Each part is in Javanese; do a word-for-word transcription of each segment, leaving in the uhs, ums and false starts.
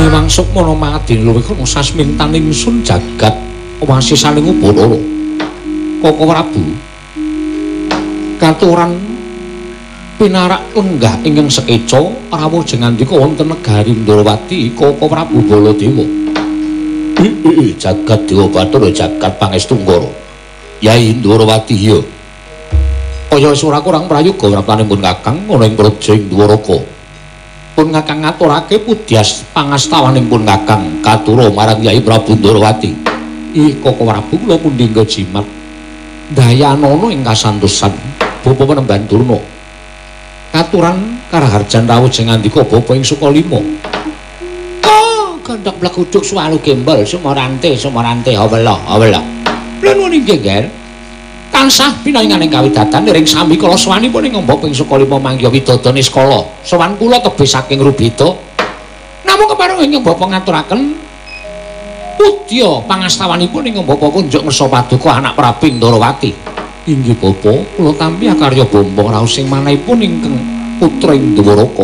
Memang sukmana mangadin luwih kono sasmintan ingsun jagat wasisaning Upanara. Koko Prabu katuran pinarak lenggah ingkang sekeca rawuh jengandika wonten negari Ndrawati Koko Prabu Baladewa. Heeh, jagat Dewa Bathara jagat pangestu Nggara. Yai Ndrawati ya. Kaya wis ora kurang prayoga raptanipun Kakang ana ing Projeng Dwaraka. Pun Kakang ngaturake pudyas pangastawanipun Kakang katura marang Yai Prabu Ndrawati. Ih Koko Prabu kula pundi nggo jimat. Dayanana ing kasantosan Bapa Penemban Durna. Katuran karaharjan rawuh jengandika Bapa ing Sukalima. Oh, gandhak blekuduk swalu gembel sumarante sumarante hawela hawela. Lha nuwun inggih, Ger. Tansah pinaringaning kawidatan ring sami kala sawanipun ing Bapa ing Sukalima mangya widodane skala. Sowan kula tebih saking Rubeda. Namung kepareng ing Bapa ngaturaken pudya pangastawanipun ing Bapa kunjuk ngersa paduka anak Prabu Ndrawati. Inggih Bapa, kula tampi akarya bombong raos sing manahipun ingkang putra ing Dwaraka.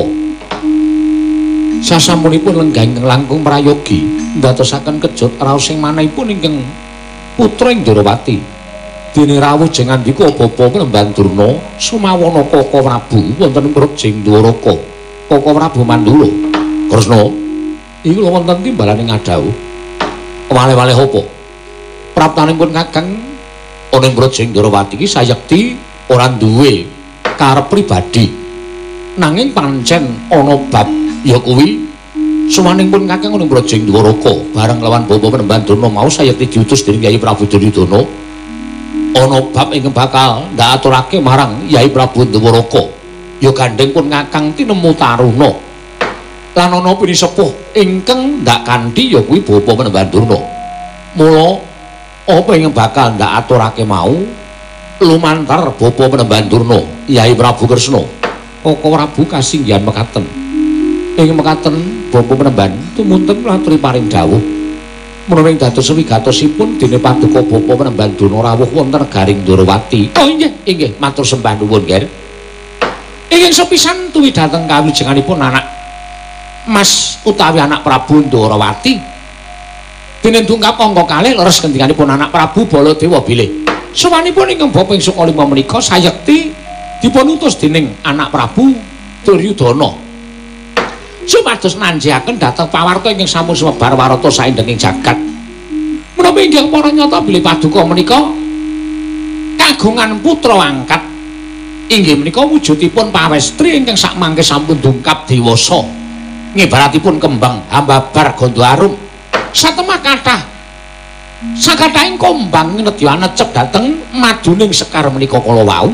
Sasampunipun lenggah ingkang langkung prayogi ndadosaken kejut raos sing manahipun ingkang putra ing Ndrawati. Dene rawuh jengandika Bapa Penemban Durna sumawana Koko Prabu wonten ing Projeng Dwaraka. Koko Prabu Mandura. Kresna, iki lho wonten timbalaning adhawuh. Wale-wale apa? Praptanipun Kakang ana ing Projeng Ndrawati iki sayekti ora duwe karep pribadi. Nanging pancen ana bab ya kuwi suwaningipun Kakang ana ing Projeng Dwaraka bareng lawan Bapa Penemban Durna mau sayekti diutus dening Yai Prabu Duryudana. Ana bab ingkang bakal ndak aturake marang Yai Prabu Dwaraka. Ya gandeng pun Kakang tinemu taruna. Lan ana pini sepuh ingkang ndak kanthi ya kuwi Bapa Penemban Durna. Mula apa ingkang bakal ndak aturake mau lumantar Bapa Penemban Durna Yai Prabu Kresna. Koko Prabu kasinggihan mekaten. Ing mekaten Bapa Penemban tumunten ngaturi paring dawuh menawa ing dados wigatosipun dene paduka Bapa Penemban Durna rawuh wonten negaring Ndrawati. Oh inggih, inggih matur sembah nuwun, Ger. Ingkang sepisan tuwi dhateng kawijenganipun anak Mas utawi anak Prabu Ndrawati. Dene tungkap angka kalih leres kendhikanipun anak Prabu Baladewa bilih. Sawanipun ingkang Bapa ing Sukalima menika sayekti dipun utus dening anak Prabu Duryudana. Supados nanjihaken dhateng pawarta ingkang sampun sumebar warata saindenging jagat. Menapa inggih para nyata bilih paduka menika kagungan putra angkat. Inggih menika wujudipun pawestri ingkang sakmangke sampun dungkap dewasa. Ngibaratipun kembang hambabar gondo arum. Satemah kathah sakathahing kombang nedya necep dhateng maduning sekar menika kala wau.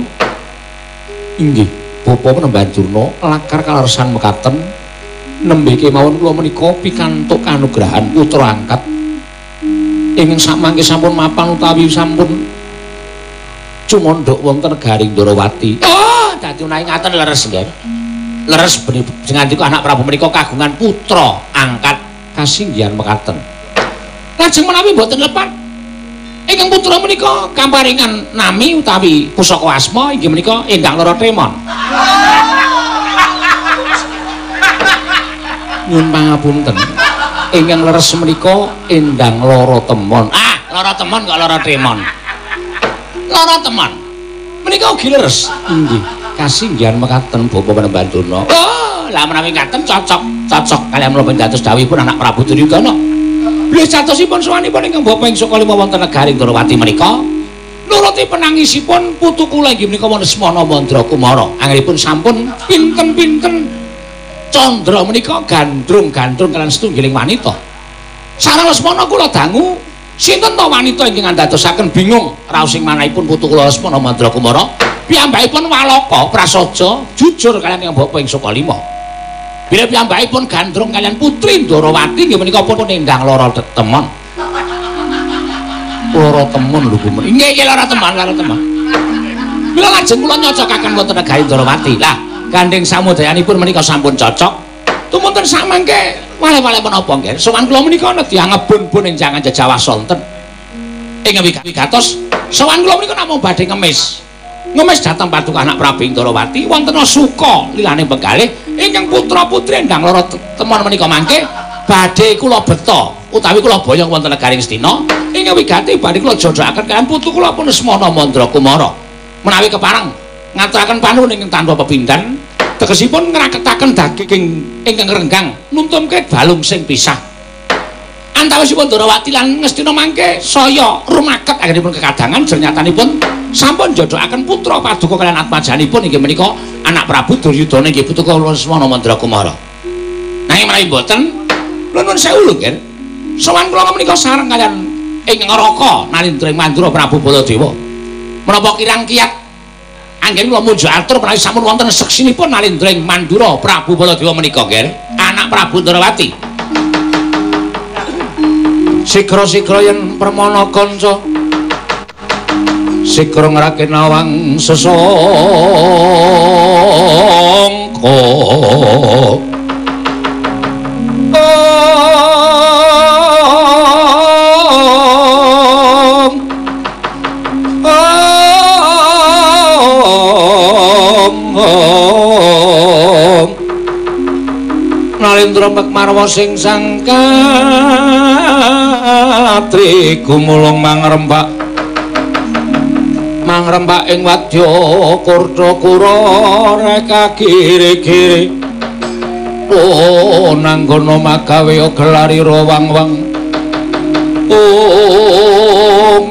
Inggih Bapa Penemban Durna lakar kalersan mekaten nembe kemawon kula menika pikantuk kanugrahan putra angkat ingkang sakmangke sampun mapan utawi sampun cumandhak wonten negaring Ndrawati. Oh, dadi menawi ngaten leres nggih. Leres jengandika anak Prabu menika kagungan putra angkat kasinggihan mekaten. Lajeng menawi boten lepat ingkang putra menika kamparingan nami utawi pusaka asma inggih menika Endang Loro Temon. Nyuwun pangapunten. Ingkang leres menika Endang Loro Temon. Ah, Loro Temon kok Loro Temon. Loro Temon. Menika ugi leres. Inggih, kasinggihan mekaten Bapa Penemban Durna. Oh, lah menawi ngaten cocok, cocok kaliyan menapa dados dawuhipun anak Prabu Duryudana. Bilih catosipun sawanipun ingkang Bapa ing Sukalima wonten negaring Ndrawati menika nuruti penangisipun putu kula inggih menika Lesmana Mandrakumara. Anggenipun sampun pinten-pinten Candra menika gandrung-gandrung kaliyan setunggiling wanita. Sareng Lesmana kula dangu sinten to wanita ingkang ndadosaken bingung raos ing manahipun putu kula Lesmana Mandrakumara. Piyambakipun Walaka prasaja jujur kaliyan ingkang Bapa ing Sukalima. Bila piyambakipun gandrung kaliyan putri Ndrawati nggih menika pun Endang Loro Temon. Loro Temon lho Bu. Nggih nggih Loro Temon, Loro Temon. Bila lajeng kula nyocokaken wonten negaring Ndrawati. Lah gandeng samudayanipun menika sampun cocok. Tumunten samangke wale-wale menapa nggih? Sowan kula menika nedya ngebun-bun ing jangan jejawah sonten. Ing wigatos sowan kula menika namung badhe ngemis. Ngemis dhateng paduka anak Prabu Ndrawati wonten suka lilane penggalih ingkang putra-putri Endang Loro Temon menika mangke badhe kula beta utawi kula boyong wonten negaring Astina ing wigati badhe kula jodhokaken kaliyan putu kula pun Semana Mandra Kumara menawi kepareng ngaturaken panuwun ingkang tanpa pepindhan tegesipun ngraketaken daging ingkang renggang nuntumke balung sing pisah antawisipun Ndarawati lan Ngastina mangke saya rumaket anggenipun kekadangan jernyatanipun sampun jodhokaken putra paduka kaliyan atmajanipun inggih menika anak Prabu Duryudana inggih putu kula Semana Mandra Kumara nanging menawi mboten nuwun sewu lho nggih sowan kula menika sareng kaliyan ing Ngaraka Nalindra Mandura Prabu Baladewa menapa kirang kiyat anggen kula munjuk atur menawi sampun wonten seksinipun Nalindra Mandura Prabu Baladewa menika nggih anak Prabu Ndarawati sigra-sigra yen permana kanca sigra ngrake nawang sesangka Nalindra Makmarwa sing sangkatri gumulung mangrembak mangrembak ing wadya Kurdakura reka giri-giri oh nanggono magawe gelari wang-wang oh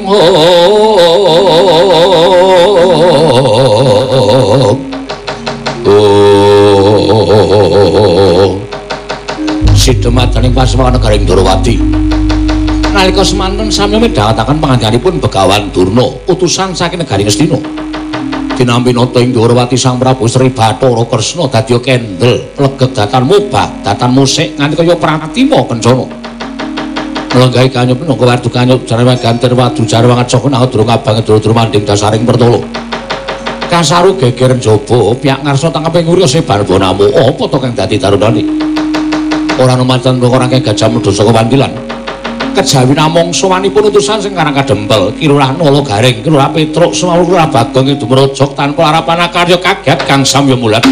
oh sidemataning Pasewakan Negaring Ndarawati nalika semanten sami midhangetaken pangandhanipun Begawan Durna utusan saking Negaring Astina dinampi nata ing Ndarawati Sang Prabu Sri Bathara Kresna dadya kendel legeg datan mubah datan musik nganti kaya pratima kencana melenggahi kanyup nangka wardu kanyup jarang ganten wadu jarang ngacok nang durung abang durung manding dasaring pertolo kasaru geger njaba piyak ngarsa tangkeping nguriya Barbonamu apa to kang dadi tarunane ora numanten ora kang Gajah Mudha saka Wandilan kejawi namung sowanipun utusan sing karang kadempel Kilurah Nala Garing Kilurah Petruk Sumawur Kilurah Bagong ing Dumrajok tanpa harapan karya kaget kang samya mulat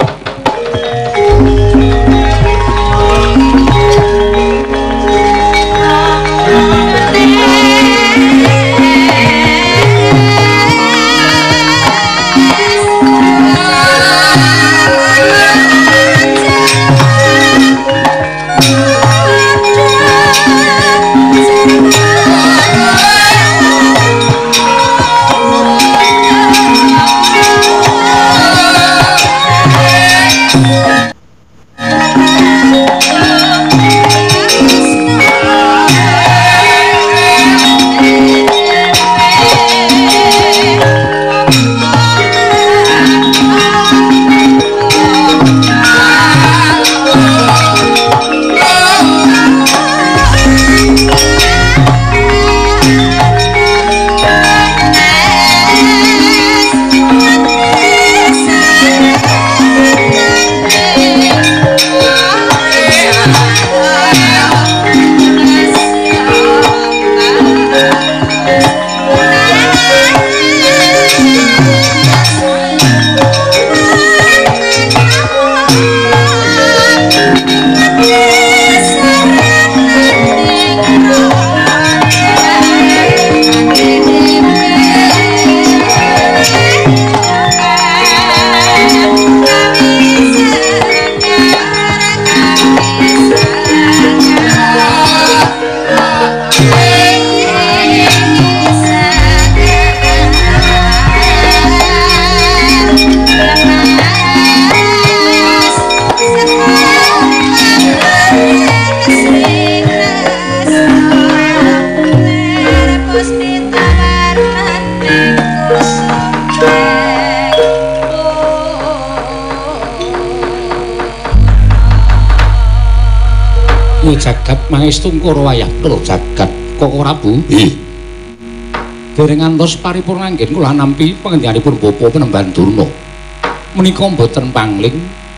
jagat mangestungkara wayah lho jagat kok ora Bu nggih dereng ngantos paripurna anggen kula nampi pangendhanipun Bapa Penemban Durna menika mboten pangling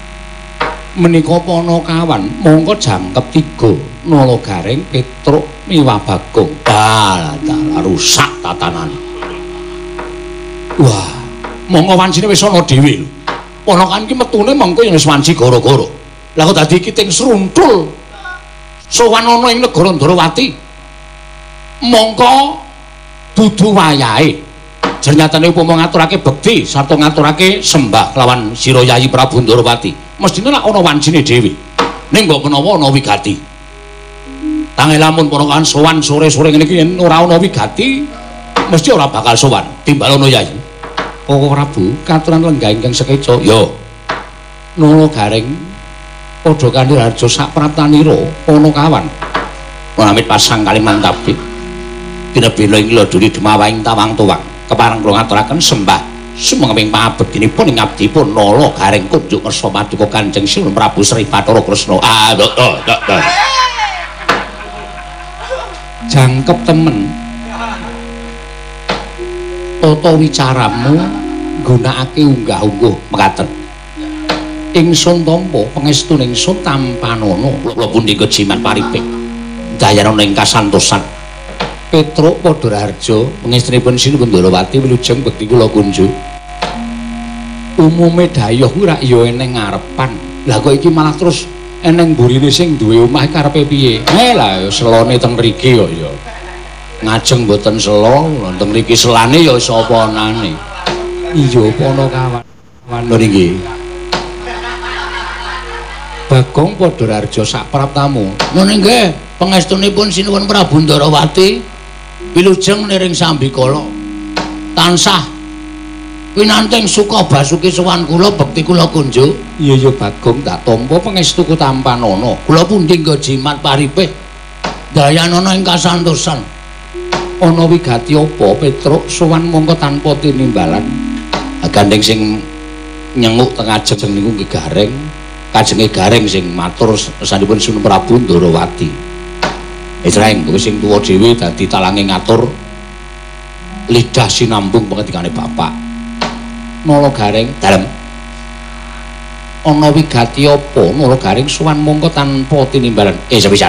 menika Panakawan mongko jangkep tiga Nala Garing Petruk miwah Bagong dalah rusak tatanane wah mongko wancine wis ana dhewe lho Panakawan ki metune mongko yen wis wanci gara-gara lha kok dadi kiting sruntul sowan ana ing negara Ndarawati. Mongko dudu wayahe jernatane upama ngaturake bekti sarta ngaturake sembah lawan sira Yayi Prabu Ndarawati. Mestine lak ana wancine dhewe. Ning mbok menawa ana wigati. Tangi lamun para kan sowan sore-sore ngene iki yen ora ana wigati, mesti ora bakal sowan timbal ana Yayi. Koko Prabu katuran lenggah ingkang sekeca. Yo. Nolo garing padha kanthi harja sak praptanira ana kawan. Pramit pasang kaliman tapi Pinabila ing loduri demawahing tawang tuwang kepareng kula ngaturaken sembah sumenging pangabektinipun ing abdipun Nala Garing kunjuk ngersa paduka Kanjeng Sinuwun Prabu Sri Bathara Kresna. Ah, tok tok tok. Jangkep temen. Tata wicaramu nggunakake unggah-ungguh mekaten. Ingsun tampa pangestune ingsun tampanana kula pundi kejimat paripik. Dayana ing kasantosan. Petruk Padharjo pengestunipun Sinuwun Ndarawati wilujeng bekti kula kunjuk. Umume dhayoh kuwi rak ya eneng ngarepan. Lah kok iki malah terus eneng mburine sing duwe omah karepe piye? Eh lah selone teng mriki kok ya. Ngajeng mboten selo, teng mriki selane ya sapa anane. Iya apa ana kawan. Lho niki. Bagong Padharjo sak praptamu. Nggih nggih, pangestunipun Sinuwun Prabu Ndarawati wilujeng niring sambikala tansah winanting suka basuki sowan kula bekti kula kunjuk. Iya ya Bagong tak tampa pangestuku tampanana kula pundi nggo jimat paripih dayanana ing kasantosan. Ana wigati apa Petruk sowan mongko tanpa tinimbalan. Gandeng sing nyenguk teng ajeng niku nggih Gareng kajenge Gareng sing matur sanipun Sinuwun Prabu Ndarawati. Esreng kowe sing tuwa dhewe dadi talange ngatur lidah sinambung pengendikane bapak. Nala Garing dalem. Ana wigati apa Nala Garing sowan mongko tanpa tinimbalan? Eh sepisan.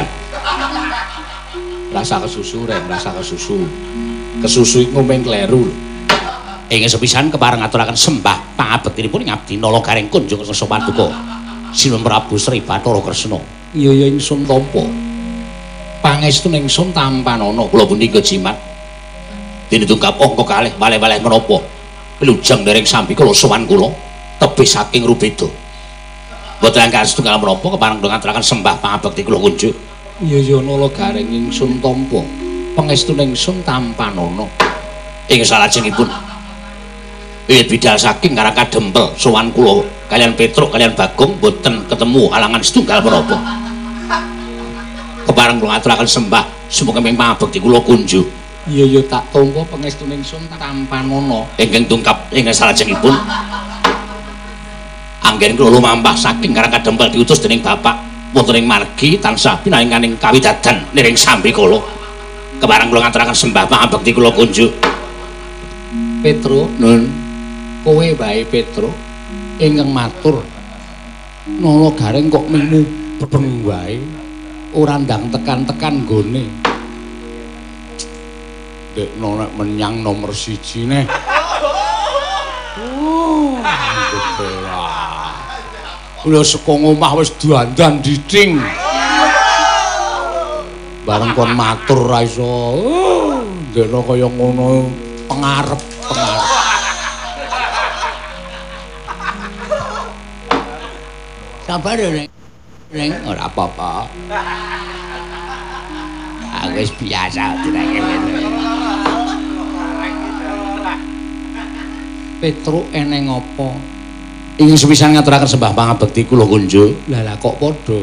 Rasa kesusu rek, rasa kesusu. Kesusu iku mung kleru. Ing sepisan kepareng ngaturaken sembah pangabektinipun ngabdi Nala Garing kunjung Rasa Paduka Sinuwun Prabu Sri Bathara Kresna. Iya ya ingsun tampa pangestune ingsun tampanana kula pundi kejimat dene tungkap angka kalih waleh-waleh menapa wilujeng dereng sambikala sowan kula tebih saking rubeda mboten angka setunggal menapa kepareng ngaturaken sembah pangabekti kula kunjuk. Iya ya Nala Garing ingsun tampa pangestune ingsun tampanana ing salajengipun wiwit bidal saking Karangka Dempel sowan kula kalian Petruk kalian Bagong mboten ketemu halangan setunggal menapa. Kepareng kula ngaturaken sembah sumangga pangabekti kula kunjuk. Iya ya tak tampa pangestune ingsun tampanana ingkang tungkap ing salajengipun anggen kula lumampah saking Karangka Dempel diutus dening bapak wonten ing margi tansah pinaringaning kawidadan niring sambikala. Kepareng kula ngaturaken sembah pangabekti kula kunjuk. Petruk nun kowe wae Petruk ingkang matur Nala Garing kok mimu bebeng wae ora ndang tekan-tekan nggone. Dekno nek menyang nomor siji neh. Oh, kula saka omah wis dandan dithing. Bareng kon matur ra iso. Oh, dekno kaya ngono pengarep-pengarep. Sabar ya, Neng, ora apa-apa. Aku wis biasa direke ngene. Petruk eneng apa? Ingin sepisan ngaturaken sembah pangabekti kula kunjuk. Lah lah kok padha.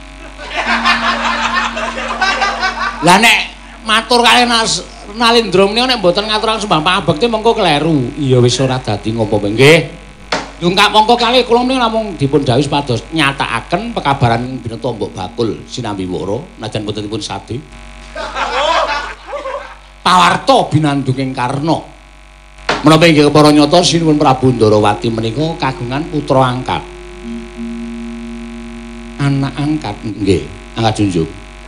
Lah nek matur kalih Nalindra menika nek mboten ngaturaken sembah pangabekti mengko kleru. Iya wis ora dadi ngopo nggih. Dungkap mongko kalih kula menika namung dipun dawuh supados nyatakaken pekabaran bineta Mbok Bakul sinambi wara najan boten dipun sadi. Pawarta binandunging Karna. Menapa inggih para nyata Sinuwun Prabu Ndarawati menika kagungan putra angkat. Anak angkat nggih, angkat junjung.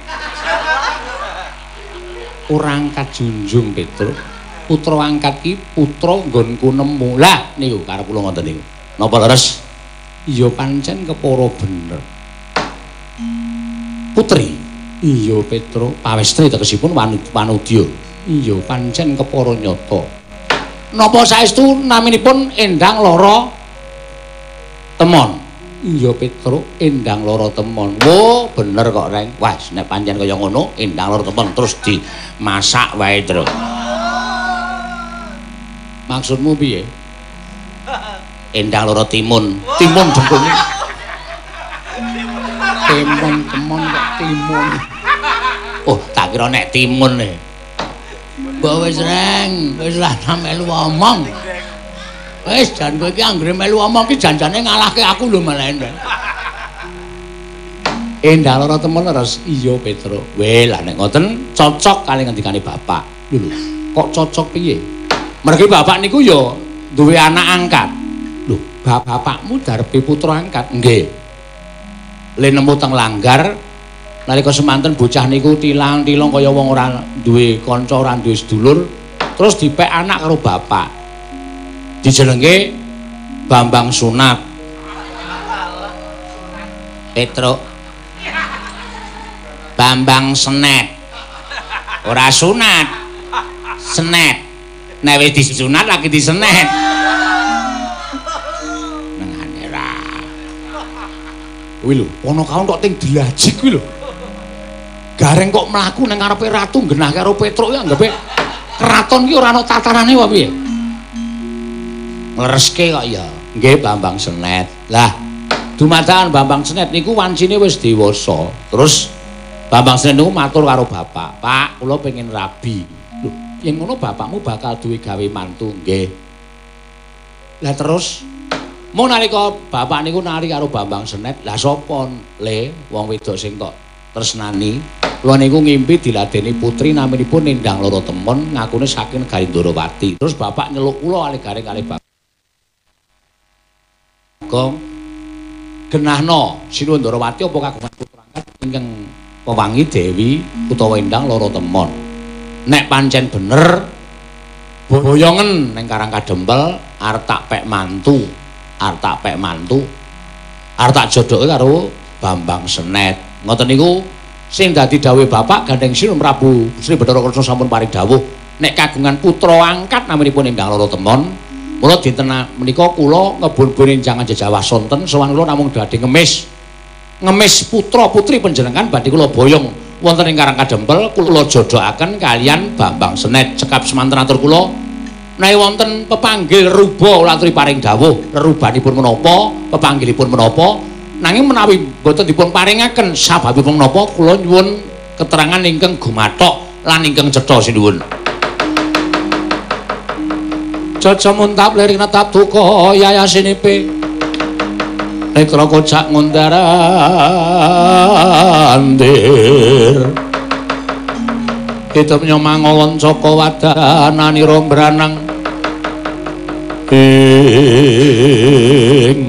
Ora angkat junjung Petruk. Putra angkat iki putra nggonku nemu. Lah niku karep kula ngoten niku. Napa leres? Iya pancen kepara bener. Putri. Iya Petro, pawestri tegesipun wanudya. Iya pancen kepara nyata. Napa saestu naminipun Endang Lara Temon? Iya Petro, Endang Lara Temon. Wo, bener kok Reng. Wes nek pancen kaya ngono, Endang Lara Temon terus dimasak wae, Tru. Maksudmu piye? Endang Lara Timun. Timun jempolne. Timun, temon kok timun. Oh, tak kira nek timun e. Mbok wis Reng, wis lah melu omong. Wis jan kowe iki anggere melu omong ki janjane ngalahke aku lho malah. Endang Lara Temon leres. Iya Petro. Weh lah nek ngoten cocok kali ngendikane bapak. Lho, kok cocok piye? Mergi bapak niku ya duwe anak angkat. Lho, bapakmu darepe putra angkat. Nggih. Le nemu teng langgar nalika semanten bocah niku tilang-tilang kaya wong ora duwe kanca, ora duwe sedulur, terus dipek anak karo bapak. Dijenenge Bambang Sunat. Petro. Bambang Senet. Ora sunat. Senet. Nek wis disunat lagi disenet. Nengane ra. Kuwi lho, ana kaon kok ting dilajik kuwi lho. Gareng kok mlaku nang ngarepe ratu genah karo Petruk ya anggape keraton ki ora ana tatanane wae piye. Nglereske kok ya. Nggih Bambang Senet. Lah, dumadakan Bambang Senet niku wancine wis dewasa. Terus Bambang Senet niku matur karo bapak, "Pak, kula pengen rabi." Lho, yen ngono bapakmu bakal duwe gawe mantu, nggih. Lah terus mung nalika bapak niku nari karo Bambang Senet, lah sapa le wong wedok sing tok tresnani? Kula niku ngimpi diladeni putri naminipun Endang Lara Temon ngakune saking negari Ndorowati. Terus bapak nyeluk kula ale-gare kalih bapak. Gong genahna Sinuwun Ndorowati apa kagungan putra angkat ingkang pewangi Dewi utawa Endang Lara Temon. Nek pancen bener boyongen ning Karang Kadempel arep tak pek mantu, arep tak pek mantu, arep tak jodoke karo Bambang Senet. Ngoten niku sing dadi dawuh bapak gandeng Sinuwun Prabu Sri Bathara Kresna sampun paring dawuh nek kagungan putra angkat naminipun Endang Lara Temon. Mula dinten menika kula ngebun-bun enjangan jejawah sonten sowan kula namung badhe ngemis ngemis putra putri panjenengan badhe kula boyong wonten ing Karang Kadempel kula jodohaken kalian Bambang Senet. Cekap semanten atur kula menawi wonten pepanggil ruba kula aturi paring dawuh rerubanipun menapa pepanggilipun menapa nanging menawi boten dipun paringaken sababipun menapa kula nyuwun keterangan ingkang gumathok lan ingkang cetha sinuwun. Caca muntap liring natap duka yayasinipe nekro kocak ngundarandir hidup nyomangolon coko wadanani rombranang ing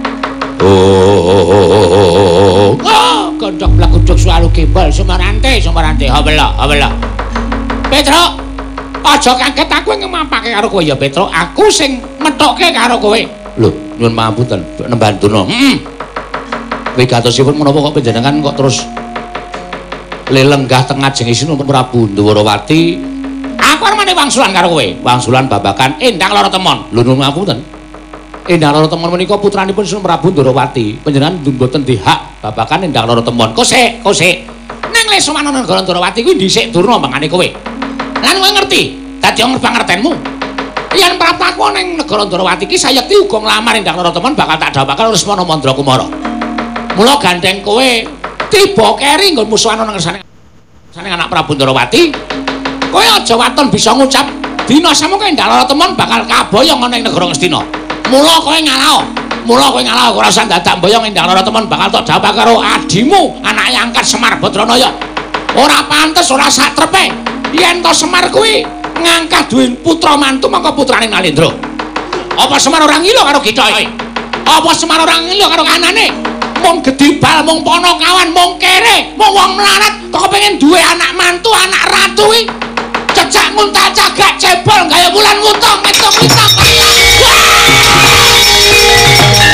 oh kondok belakuduk selalu gimbal sumarante sumarante habela habela Petro aja kaget aku ngemampake karo kowe ya Petro, aku sing methokke karo kowe. Lho, nyuwun pangapunten, nembantuna. Heeh. Wigatosipun menapa kok panjenengan kok terus lelenggah teng ngajeng Sinuwun Prabu Ndorowati. Aku arep mene wangsulan karo kowe, wangsulan babakan Endang Lara Temon. Lho nyuwun pangapunten. Endang Lara Temon menika putranipun Sinuwun Prabu Ndorowati. Panjenengan mboten dihak babakan Endang Lara Temon. Kosek, kosek. Nang Lesmana negara Ndorowati kuwi dhisik durna mangane kowe. Lan kowe ngerti, dadi wong pangertenmu. Yen prapaku ning negara Ndorowati iki sayekti uga nglamar Endang Lara Temon bakal tak dawuhake Lesmana Mandrakumara. Mula gandeng kowe tiba keri nggon musuhan nang ngersane sane anak Prabu Ndorowati. Kowe aja waton bisa ngucap dina samuka Endang Lara Temon bakal kaboyong ana ing negara Ngastina. Mula kowe ngalao. Mula kowe ngalao ora usah dadak boyong Endang Lara Temon bakal tak dawuhake karo adimu anake angkat Semar Badranaya. Ora pantes ora sak trepe. Yen to Semar kuwi ngangkat duwe putra mantu mangka putrane Nalendra. Apa Semar ora ngilo karo githoke? Apa Semar ora ngilo karo kanane? Mung gedibal, mung Panakawan, mung kere, mung wong melarat kok pengen duwe anak mantu, anak ratu kuwi. Cecak nguntal cagak cebol gaya bulan wutung mitung-mitung.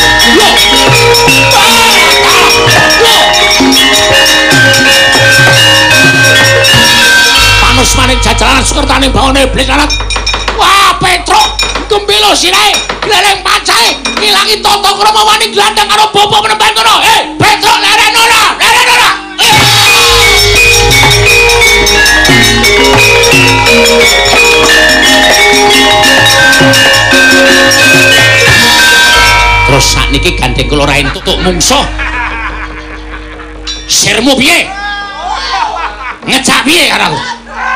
Lho. bawane iblis lalat. Wah, Petro gembelo sirahe, gleleng pancahe, ngilangi tata krama wani glandang karo bapa penemban kono. Eh, Petro leren ora, leren ora. Terus sakniki gandeng kula ra entuk mungsuh. Sirmu piye? Ngejak piye karo aku?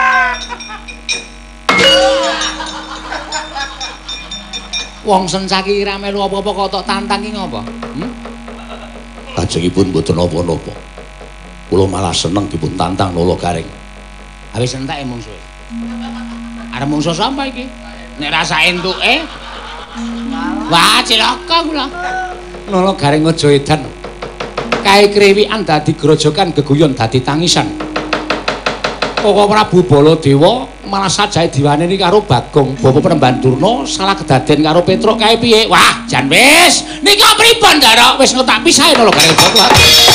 Wong sencaki ora melu apa-apa kok tok tantangi ngopo? Hmm? Kajengipun mboten napa-napa. Kula malah seneng dipun tantang Nala Garing. Ha wis entek mungsuhe. Arep mungsuh sapa iki? Nek rasa entuke wah cilaka kula. Nala Garing aja edan. Kae krewikan dadi grojokan geguyon dadi tangisan. Koko Prabu Baladewa malah sajahe diwaneni karo Bagong Bapa Penemban Durna salah kedaden karo Petruk kae piye? Wah, jan wis. Nika pripun, Ndara? Wis ngetak pisahe Nala Garing Bapa.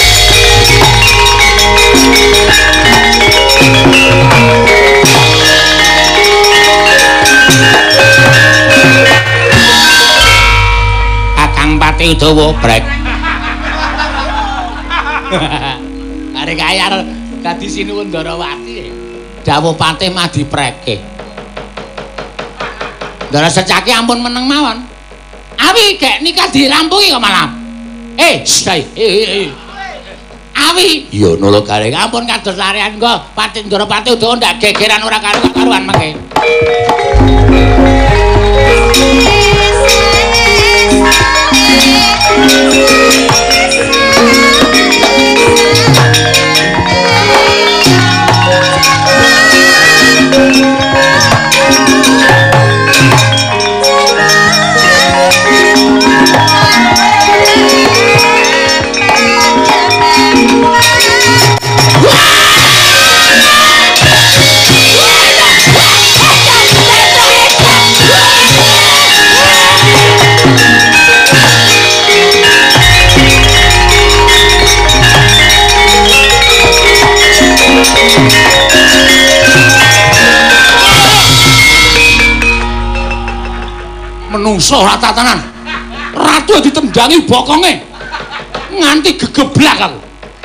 Kakang Pati Udawa brek. Are kae arep dadi sinuwun Ndarawati. Dawuh patih mah dipreke. Ndara secake ampun meneng mawon. Awi gek nikah dirampungi kok malah. Eh, say. Eh, eh. Awi. Ya Nala Garing ampun kados larean kok Patih Ndarawati udah ndak gegeran ora karo-karuan mangke. Menungso ora tatanan. Ratu ditendangi bokonge. Nganti gegeblak aku.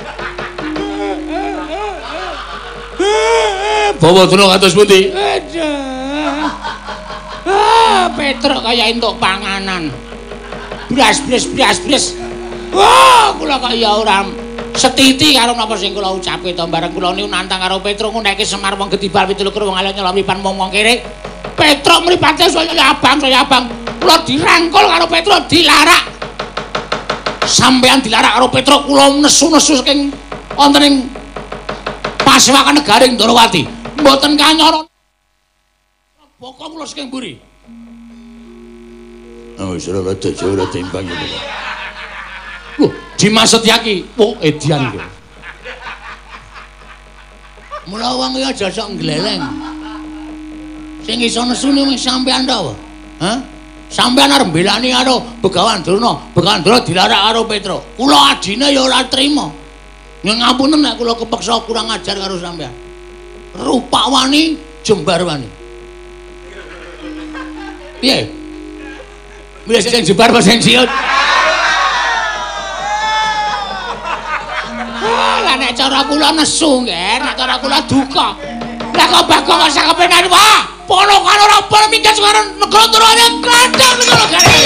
Bawa dulu kados pundi? Ah, Petruk kaya entuk panganan. Bras bras bras bras. Wah, kula kaya ora setiti karo napa sing kula ucapke to bareng kula niku nantang karo Petruk nguneke Semar wong Gedibal pitulukur wong ala nyolamipan mong-mong kere. Petruk mripate saya abang, saya abang. Kula dirangkul karo Petruk dilarak. Sampeyan dilarak karo Petruk kula nesu-nesu saking wonten ing Pasewakan Negaring Ndarawati. Mboten kanyara. Bokong kula saking mburi. Oh, wis ora rada ora timbang iki. Lho, Dimas Setyaki. Oh, edian iki. Mula wong iki aja sok gleleng. Sing iso nesune wis sampean ta, hah? Sampean arep mbelani karo Begawan Durna, Begawan Durna dilarak karo Petruk. Kula adine ya ora trima. Yen ngapunten nek kula kepeksa kurang ajar karo sampean. Rupak wani, jembar wani. Piye? Wis sing jembar apa sing siut? Lah nek cara kula nesu nggih, nek cara kula duka. Lah kok Bagong sak kepenan wah. Pono kan ora apa minggat sekarang negara turune kandang negara Garing.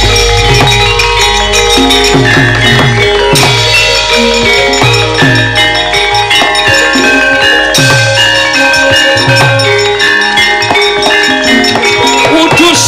Udus.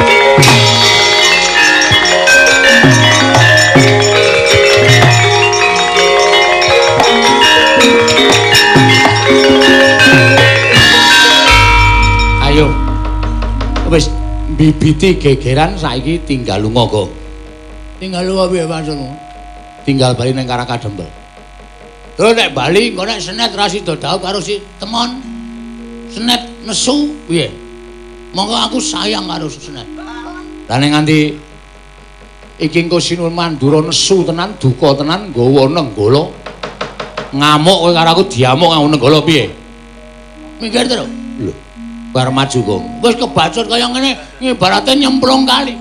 Ayo. Wis bibiti gegeran saiki tinggal lunga kok. Tinggal lunga piye maksudmu? Tinggal bali ning Karakadempel. Terus nek bali engko nek senet ra sida dhaup karo si temon. Senet nesu piye? Monggo aku sayang karo senet. Lah nek nganti iki engko Sinul Mandura nesu tenan duka tenan nggawa nenggala. Ngamuk kowe karo aku diamuk karo nenggala piye? Mikir terus. Lho. Bar maju kok. Wis kebacut kaya ngene ibarate nyemplung kali.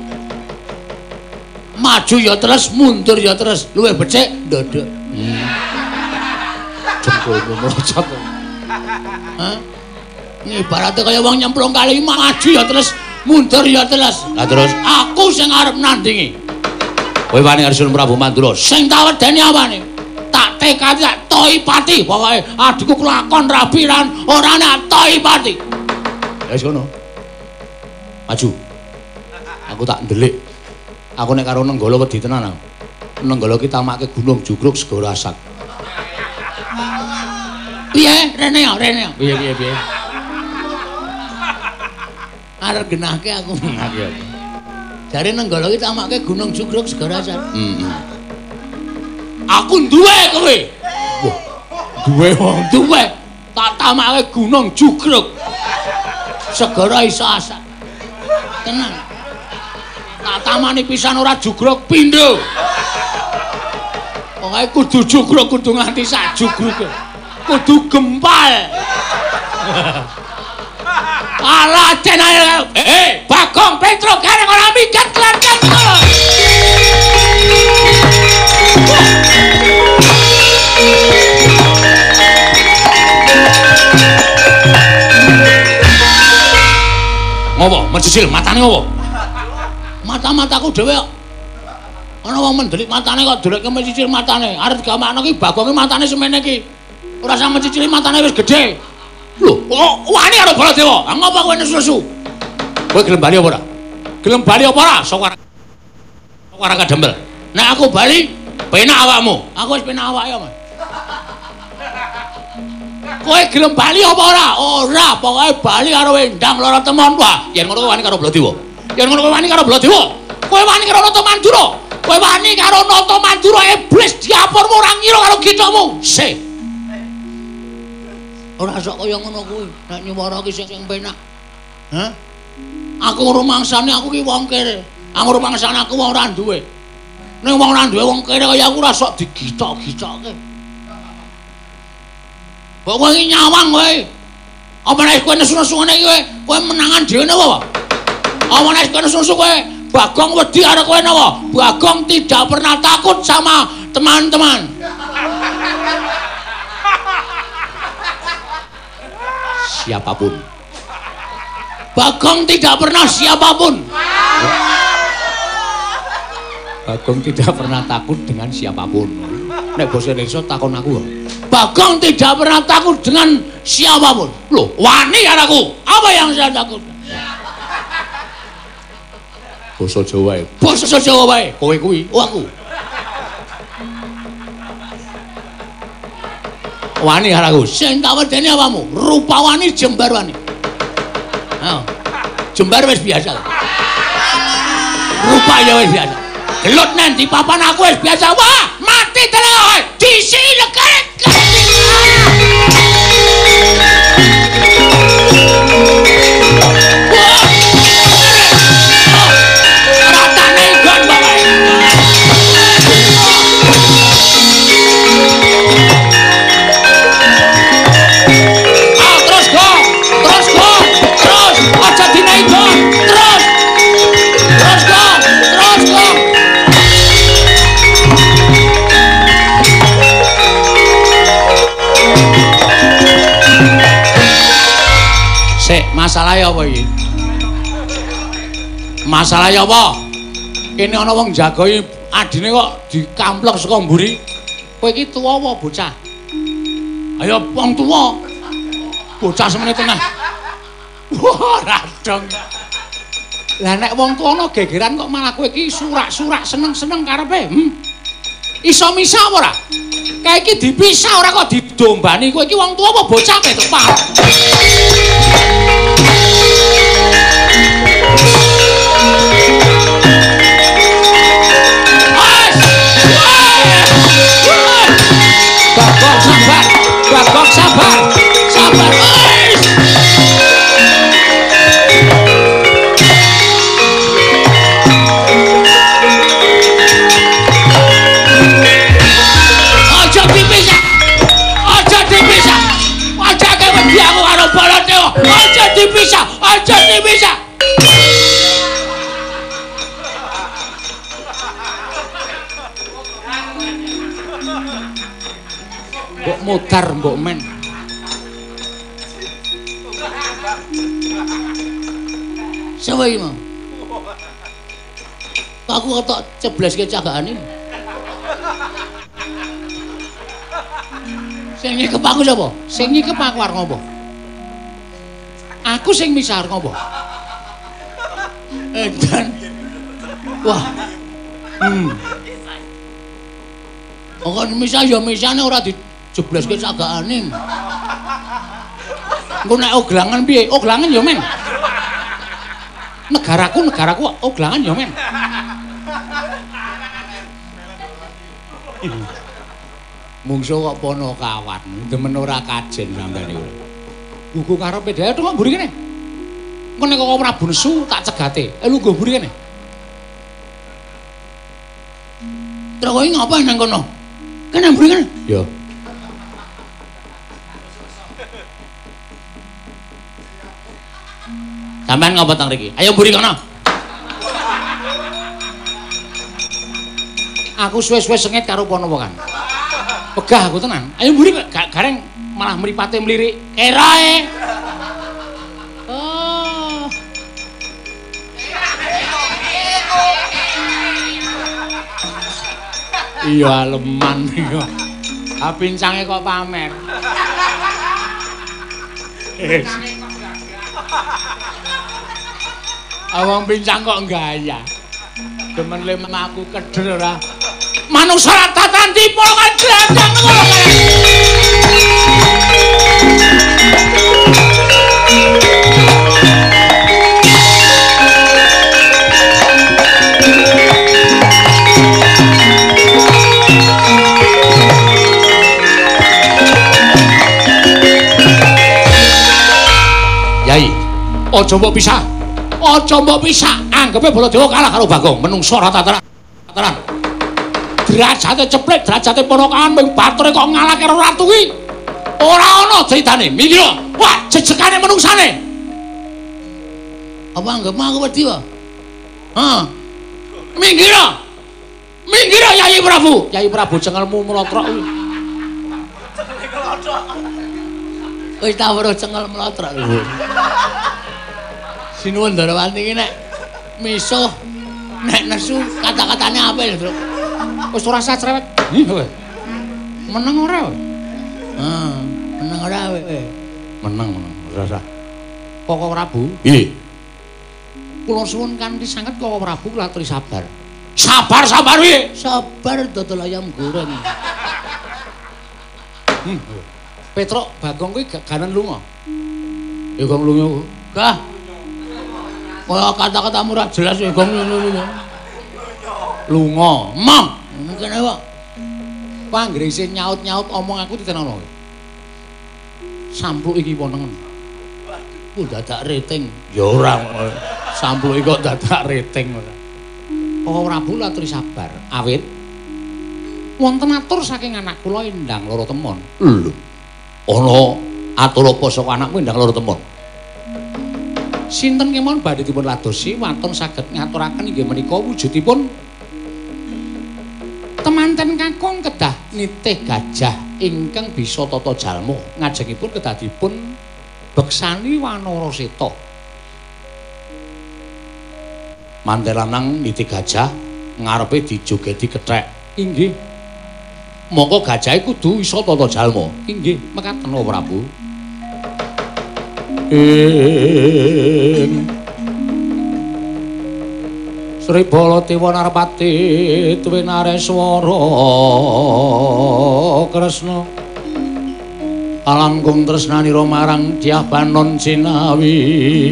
Maju ya terus, mundur ya terus. Luwih becik ndodok. Hmm. Jempolmu merocot. Hah? Ibarate kaya wong nyemplung kali maju ya terus, mundur ya terus. Lah terus aku sing arep nandingi. Kowe wani Arjuna Prabu Mandura sing tak wedeni awane. Tak tekadi tak toipati pokoke adikku kelakon rabiran ora ana toipati. Ya wis ngono. Maju. Aku tak ndelik. Aku nek karo Nenggala wedi tenan aku. Nenggala ki tamake gunung jugruk segara asak. Piye? Rene ya, rene ya. Piye piye piye. Arep genahke aku ngake aku. Jare Nenggala ki tamake gunung jugruk segara asak. Heeh. Aku duwe kowe. Wah. Duwe wong duwe. Tak tamake gunung jugruk. Segara iso asak. Tenang. Tak tamani pisan ora jugruk pindho. Pokoke kudu jugruk kudu nganti sak jugruke. Kudu gempal. Ala tenan. Eh, Bagong Petro gareng ora minggat kelancan kula. Ngopo? Mencicil matane ngopo? Mata-mataku dhewe kok. Ana wong mendelik matane kok deleke mencicil matane. Arep gamakno ki Bagong ki matane semene ki. Ora usah mencicili matane wis gedhe. Lho, kok wani karo Baladewa? Ah ngopo kowe nesu-nesu? Kowe gelem bali apa ora? Gelem bali apa ora? Sok ora kadempel. Nek aku bali, penak awakmu. Aku wis penak awake ya, Mas. Kowe gelem bali apa ora? Ora, pokoke bali karo Endang lara temon. Wah, yen ngono kowe wani karo Baladewa. Yen ngono kowe wani karo Baladewa. Kowe wani karo Nata Mandura. Kowe wani karo Nata Mandura iblis diapurmu ora ngira karo gitokmu. Se. Ora sok kaya ngono kuwi. Nek nyuwara ki sing penak. Hah? Aku rumangsane aku ki wong kere. Aku rumangsane aku wong ora duwe. Ning wong ora duwe wong kere kaya aku ora sok digitok-gitokke. Kok kowe iki nyawang kowe. Apa nek kowe nesu-nesu ngene iki kowe, kowe menangan dhewe napa? Apa nek kowe nesu-nesu kowe Bagong wedi karo kowe napa? Bagong tidak pernah takut sama teman-teman. Siapapun. Bagong tidak pernah siapapun. Bagong tidak pernah takut dengan siapapun. Nek basa Indonesia takon aku. Bagong tidak pernah takut dengan siapapun. Loh, wani karo aku. Apa yang saya takut? Basa Jawa wae. Basa Jawa wae. Kowe kuwi, oh aku. Wani karo aku. Sing tak wedeni awamu, rupa wani jembar wani. Ha. Jembar wis biasa. Rupa ya wis biasa. Gelut nang di papan aku wis biasa. Wah, mati tenan kowe. Disilekake. Ratane gon bae. Ah, terus go. Terus go. Terus aja dinai go. Terus. Terus go. Terus go. Sik, masalahnya apa iki? Masalahnya apa? Kene ana wong jagoi adine kok dikamplek saka mburi. Kowe iki tuwa apa bocah? Ayo wong tuwa. Bocah semene tenan. Wah, radong. Lah nek wong tuwa ana gegeran kok malah kowe iki surak-surak seneng-seneng karepe. Hmm? Iso misah apa ora? Kae iki dipisah ora kok didombani. Kowe iki wong tuwa apa bocah ketok paham? Bagong sabar, Bagong sabar, sabar. Aja dipisah, aja dipisah, aja kayak wedi aku karo Baladewa. Aja dipisah, Mbok modar mbok men. Siapa iki mau? Aku ketok cebleske cagakane. Sing nyekep aku sapa? Sing nyekep aku arep ngopo? Aku sing misah arep ngopo? Edan. Wah. Hmm. Kok misah ya misane ora dijebleske cagakane. Engko nek oglangan piye? Oglangan ya men. Negaraku negaraku oglangan ya men. Mungsu kok pono kawan, demen ora kajen sampeyan iki. Buku karepe dhewe kok mburi kene. Engko nek kok Prabu nesu tak cegate. Eh lu nggo mburi kene. Terus kowe ngapa nang kono? Kene mburi kene. Yo. Sampeyan ngapa teng mriki? Ayo mburi kono. Aku suwe-suwe sengit karo pono kan. Pegah aku tenan. Ayo mburi gak gareng malah mripate mlirik. Kerae. Oh. Iya aleman iki. Ah pincange kok pamer. Awang pincang kok gaya. Demen lem aku keder ora. Manungsa ratatan dipolongan glandang ngono kae. Yai, aja mbok pisah. Aja mbok pisah. Anggepe Baladewa kalah karo Bagong. Menungsa ratatan. Derajate ceplek, derajate ponokan ming bature kok ngalahke karo ratu kuwi. Ora ana critane. Minggir. Wah, jejekane menungsane. Apa anggapmu aku wedi wae? Hah. Minggir. Minggir Yai Prabu. Yai Prabu cengelmu mlotrok kuwi. Wis ta weruh cengel mlotrok. Sinuwun Darawati iki nek misuh nek nesu kata-katane apik lho, Tru. Wis ora usah cerewet. Meneng ora? Heeh, meneng ora kowe? Meneng, meneng. Ora usah. Koko Prabu? Nggih. Kula suwun kanthi sanget Koko Prabu latri sabar. Sabar, sabar piye? Sabar dodol ayam goreng. Hmm. Petruk Bagong kuwi ganan lunga. Ya gong lunga. Gah. Kaya kata-katamu ora jelas ya gong lunga. Lunga. Mong. Kene kok. Panggrise nyaut-nyaut omong aku ditenono. Sampluk iki wonengen. Ku dadak rating. Ya ora. Sampluk iki kok dadak rating ora. Koko Prabu latri sabar. Awit wonten atur saking anak kula Endang Loro Temon. Lho. Ana atur apa saka anakmu Endang Loro Temon? Sinten kemawon badhe dipun ladosi waton saged ngaturaken inggih menika wujudipun temanten kakung kedah nitih gajah ingkang bisa tata jalma ngajengipun kedah dipun beksani Wanara Seta. Manten lanang nitih gajah ngarepe dijogeti kethek. Inggih. Monggo gajahe kudu iso tata jalma. Inggih, mekaten Prabu. Ing Sri Baladewa Narpati tuwi Nareswara Kresna alangkung tresnanira marang Dyah Banon Cinawi.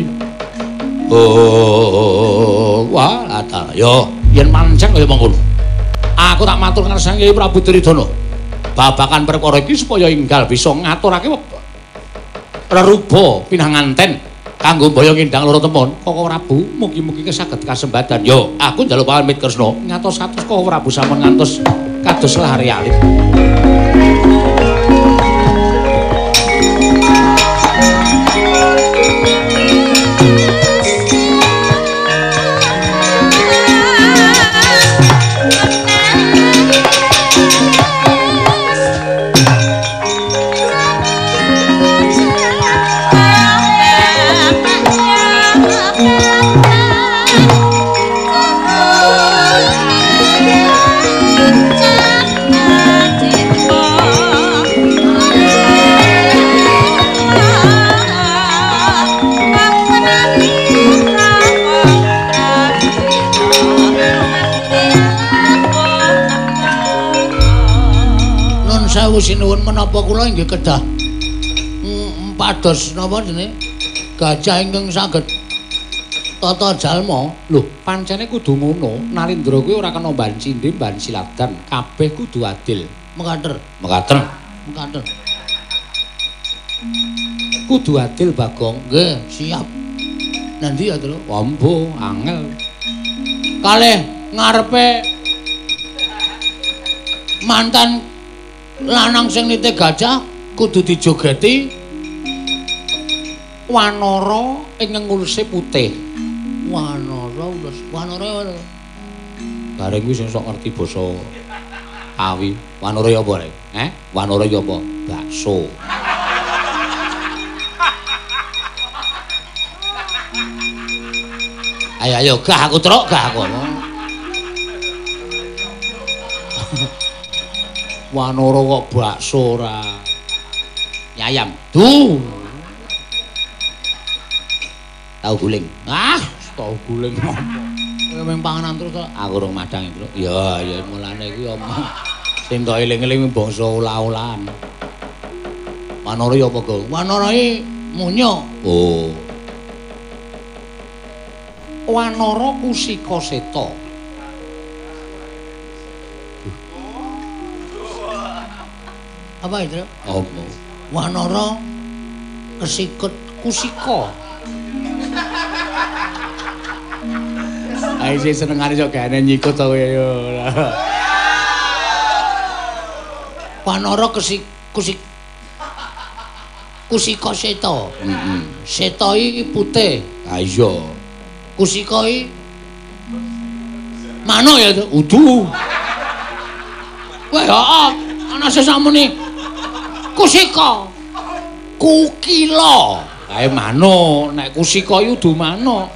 Oh, wah ata ya yen mancing kaya mengkono. Aku tak matur ngarsane Kyai Prabu Duryudana. Babakan perkara iki supaya enggal bisa ngaturake reruba pinanganten kanggo mboyong Endang Loro Temon. Koko Prabu mugi-mugi kesaged kasembadan. Yo, aku njaluk pamit Kresna. Ngatos-atos Koko Prabu sampun ngantos kados lare alit. sewu sinuwun menapa kula inggih kedah pados napa jenenge gajah ingkang saged tata jalma. Lho, pancene kudu ngono. Narendra kuwi ora kena mban cindhe, mban siladan. Kabeh kudu adil. Mekaten. Mekaten. Mekaten. Kudu adil, Bagong. Nggih, siap. Nanti ya, Tru? Wambo, angel. Kalih ngarepe mantan lanang sing nitih gajah kudu dijogeti Wanara ingkang ulese putih. Wanara ulus. Wanara. Bareng kuwi sing sok ngerti basa Kawi. Wanara ya apa, Rek? Eh? Wanara ya apa? Bakso. Ayo ayo gah aku truk gah aku. Wanara kok bakso ora. Nyayam. Duh. Tahu guling. Ah, tahu guling apa? Kowe mung panganan terus kok. Aku rung madang itu. Ya, ya mulane kuwi omong. Sing tok eling-eling bangsa olah-olahan. Wanara ya apa, Go? Wanara iki munyo. Oh. Wanara kusika seta. Apa itu? Apa? Wanara kesikut kusika. Ae sing senengane sok gane nyikut to kowe yo. Wanara kesik kusik kusika seta. Heeh. Seta iki putih. Ha iya. Kusika iki manuk ya, Udu. Wah, heeh. Ana sesamune kusika. Kukila. Kae manuk, nek kusika iki udu manuk.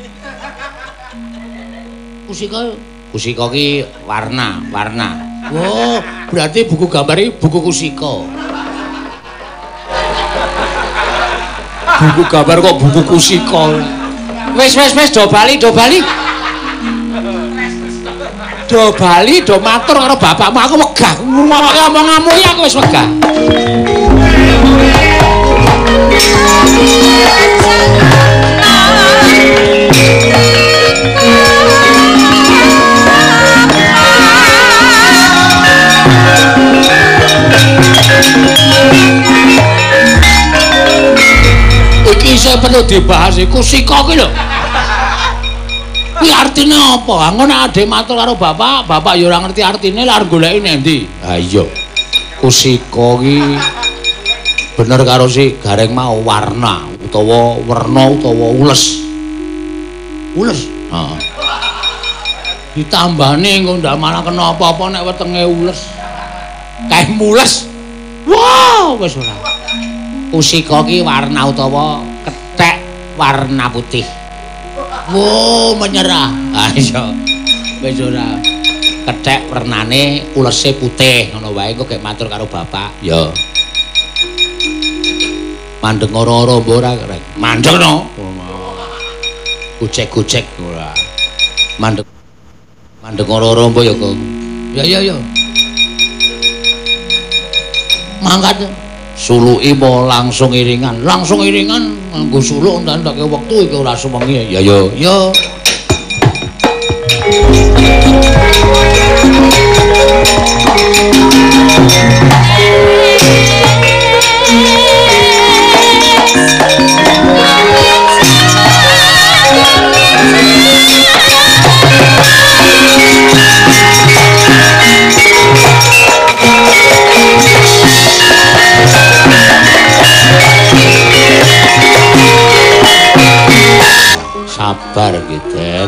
Kusika Kusika ki warna, warna. oh, berarti buku gambar iki buku kusika. Buku gambar kok buku kusika. Wis wis wis do bali, do bali. Do bali, do matur karo bapakmu. Aku wegah ngrungokke omonganmu iki aku wis wegah. Iki isih perlu dibahas iku kusika ki lho. Kuwi artine apa? Engko nek adhe matur karo bapak, bapak ya ora ngerti artine lah goleki nendi. Ha iya. Kusika ki bener karo si Gareng mau warna utawa werna utawa ules. Ules. Heeh. Ditambani engko ndak malah kena apa-apa nek wetenge ules. Kae mules. Wow, wis ora. Kusika ki warna utawa kethek warna putih. Wo, menyerah. Ah iya. Wis ora. Kethek wernane ulese putih ngono wae engko gek matur karo bapak. Ya. Mandeng ora-ora mbok ora rek. Mandeng no. Gocek-gocek ora. Mandeng. Mandeng ora-ora mbok ya, Kang. Ya ya ya. Mangkat suluki mo langsung iringan, langsung iringan nganggo suluk ndandake wektu iki ora sewengi. Ya ya. ya. Sabar Geden.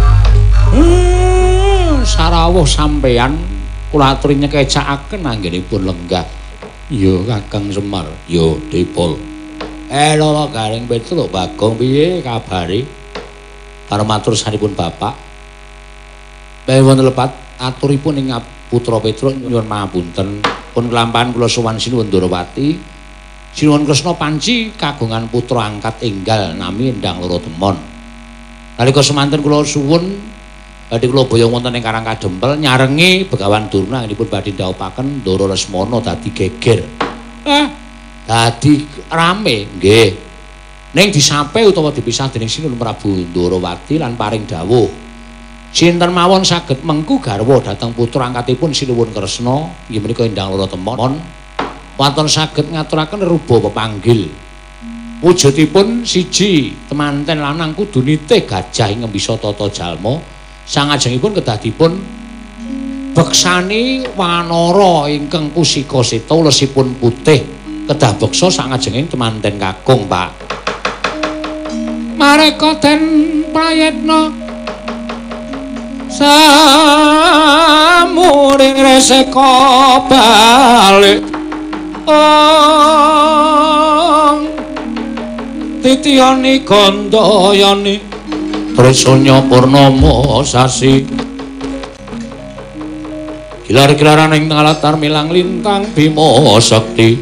Hmm, sarawuh sampeyan kula aturi nyekecakaken anggenipun lenggah. Ya Kakang Semar, ya Dipol. Eh lho Gareng Petruk Bagong piye kabare? Karo matur sanipun Bapak. Bae wonten lepat aturipun ing Putra Petruk nyuwun pangapunten. Pun kelampahan kula sowan sinuwun Ndorowati. Sinuwun Kresna Panci kagungan putra angkat enggal nami Endang Loro Demon. Nalika semanten kula suwun Badhe kula boyong wonten ing Karang Kadempel nyarengi Begawan Durna nipun badhe ndhawuhaken Ndara Lesmana dadi geger. Eh, dadi rame nggih. Ning disampe utawa dipisah dening Sinun Prabu Ndarawati lan paring dawuh. Sinten mawon saged mengku garwa dhateng putra angkatipun Sinuwun Kresna inggih menika Endang Loro Temon. Wonten saged ngaturaken ruba pepanggil. Wujudipun siji temanten lanang kudu nitih gajah ing ngembisa tata jalma. Sangajengipun kedah dipun beksani wanara ingkang kusika seta lesipun putih kedah beksa sangajenging temanten kakung Pak. Mareka den prayetna samuring reseka balik ong titiyani gandayani Trisanya Purnama sasi gilar-gilaran ing latar milang lintang Bima Sekti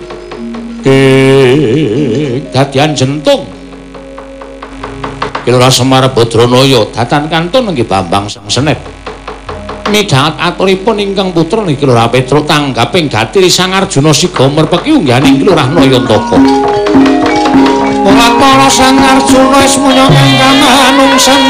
dadian jentung Kilora Semar Badranaya datan kantun nggih Bambang Sang Senet midhanget aturipun ingkang putra niki Kilora Petruk tanggaping Gatiri Sang Arjuna siga merpeki ungganing Kilora Nayantaka Para Sang Arjuna ismunya kang manungsan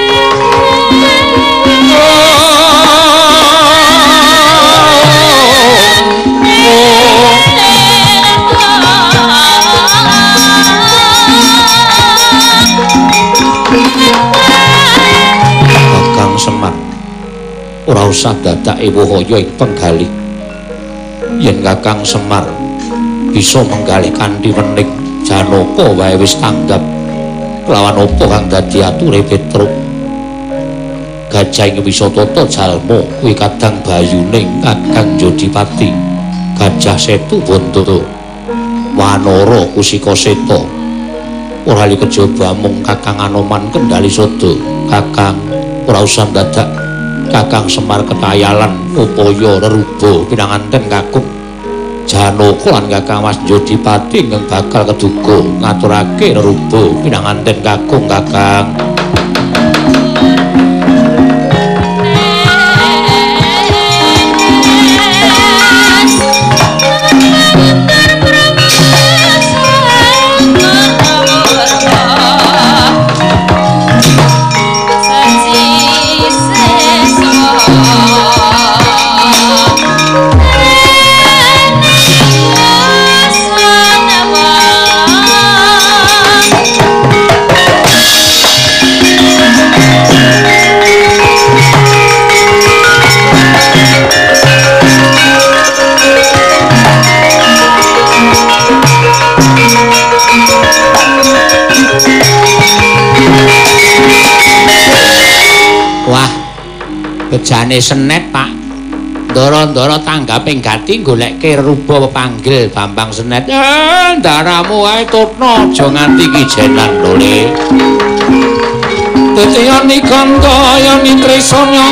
Kakang Semar ora usah dadake wahaya ing penggalih yen Kakang Semar bisa menggalih kanthi wening Janaka wae wis tanggap kelawan apa kang dadi ature Petruk gajah ing bisa tata jalma kuwi kadang bayune Kakang Jodipati Gajah Setu Bantara Wanara Kusika Seta ora li kejaba mung Kakang Anoman Kendali Sada Kakang ora usah dadak Kakang Semar ketayalan upaya reruba pinanganten kakung Janaka lan Kakang Mas Jodipati ingkang bakal keduga ngaturake reruba pinanganten kakung Kakang Bejane Senet Pak ndara-ndara tanggaping gati goleke ruba pepanggil Bambang Senet eh ndaramu ae tutna aja nganti kijenan lho Le Titiyani gandayani trisanya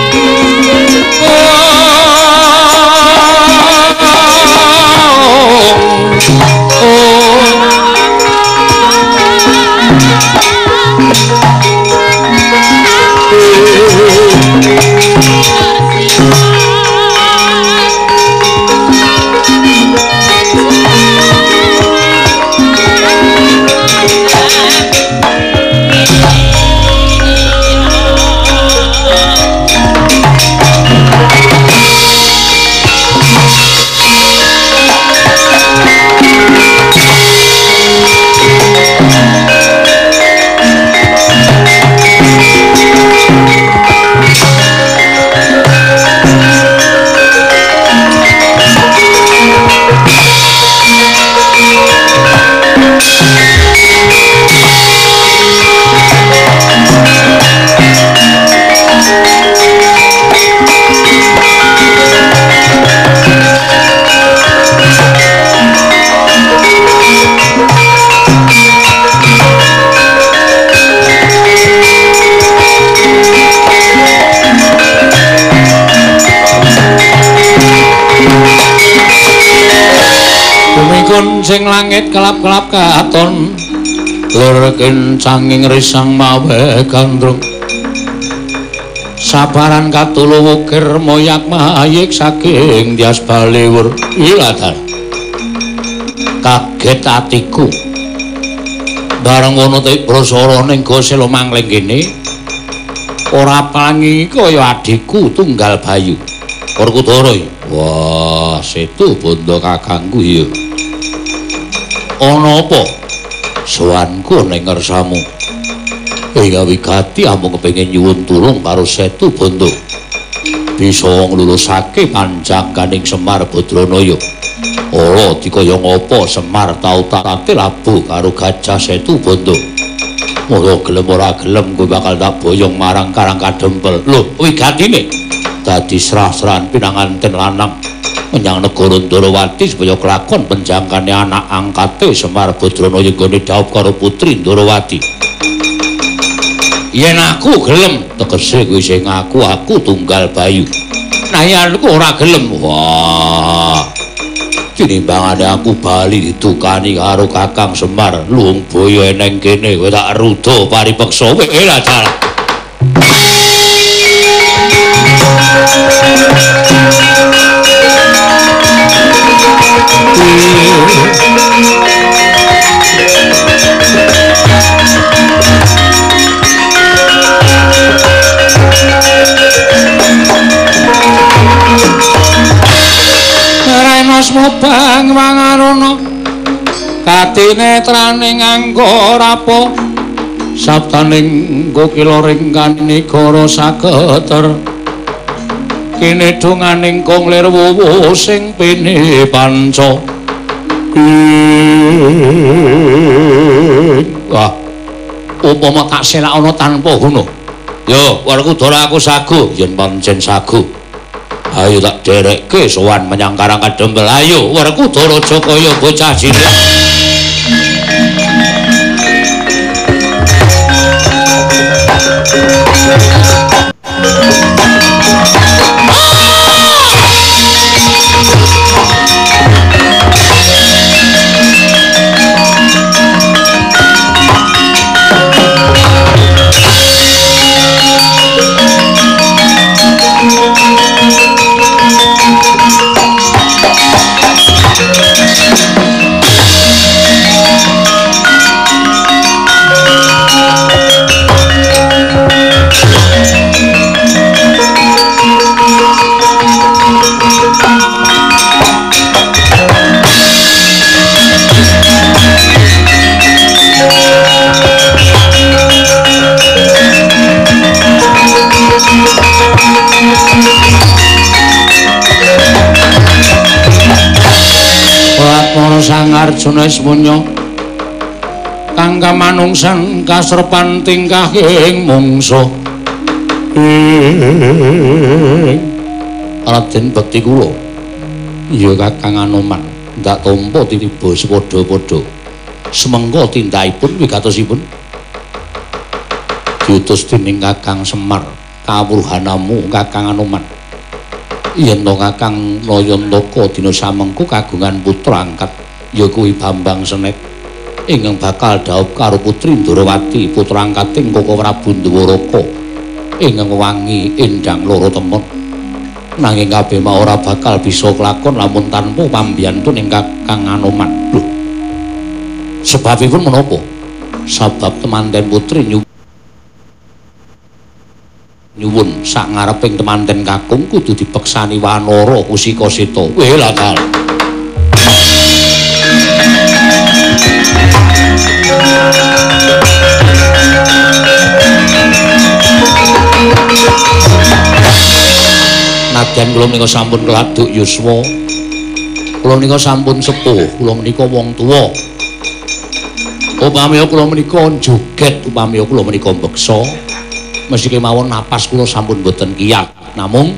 sing langit kelap-kelap katon lur kencanging risang mawe gandrung sabaran katulu wukir moyak mayik saking Dias Baliwur iladal kaget atiku bareng ngono teh brasara ning goselo mangling kene ora pangi kaya adikku Tunggal Bayu Werkudara. Wah, setu bondo kakangku ya. Ana apa? Sowanku ning ngersamu. Ing wigati amung kepengin nyuwun tulung karo Setu Bondo. Bisa nglulusake panjangkaning Semar Badranaya. Ora dikaya ngapa Semar tau tate labuh karo Gajah Setu Bondo. Ora gelem ora gelem kowe bakal tak boyong marang Karang Kadempel. Lho, wigatine dadi serah-serahan pinanganten lanang menyang negara Ndarawati supaya kelakon penjangkane anak angkate Semar Badranaya gone dhaup karo Putri Ndarawati. Yen aku gelem, tegese kowe sing ngaku aku Tunggal Bayu. Nah yen aku ora gelem, wah. Tinimbangane aku bali ditukani karo Kakang Semar, luwung boyo eneng kene kowe tak ruda paripeksa kowe ora dalah. Renos mubang mangarono katinetraning nganggo rapo sabtaning gokila ringkan negara sageter kene donganing konglir wuwu sing pene panca. Wah, upama tak selak ana tanpa guna. Yo, Werkudara aku sagu yen pancen sagu. Ayo tak derekke sowan menyang Karang Kadempel. Ayo Werkudara Jakaya bocah cilik. Sang Arjuna Ismunya kang kamanungsan kasrepan tingkah ing mungsa Raden bekti kula ya Kakang Anoman ndak tampa titiba sepadha-padha semengko tindakipun wigatosipun diutus dening Kakang Semar kawruhanamu Kakang Anoman yen to Kakang Nayantaka dina samengko kagungan putra angkat ya kuwi Bambang Senet ingkang bakal dhaup karo Putri Ndarawati putra angkating Koko Prabu Ndawaraka ingkang wangi endang loro temon nanging kabeh mah ora bakal bisa kelakon lamun tanpa pambiyantun ing Kakang Anoman. Lho sebabipun menapa? Sebab temanten putri nyuwun sak ngareping temanten kakung kudu dipeksani Wanara Kusika Seta. Weh lakal nadyan kula menika sampun keladuk yuswa, kula menika sampun sepuh, kula menika wong tuwa. Upami kula menika joget, upami kula menika beksa, mesti kemawon napas kula sampun boten kiyat. Namung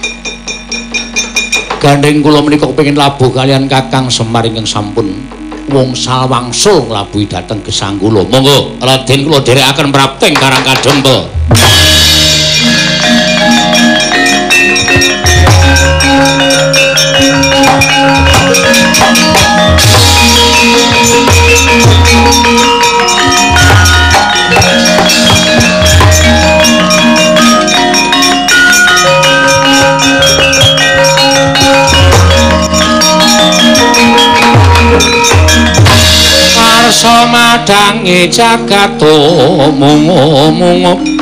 gandeng kula menika kepengin labuh kalian Kakang Semar ingkang sampun wong salwangsul nglabuhi dhateng gesang kula. Monggo Raden kula dherekaken prapting Karang Kadempel. rasa madangi jagat mung-mung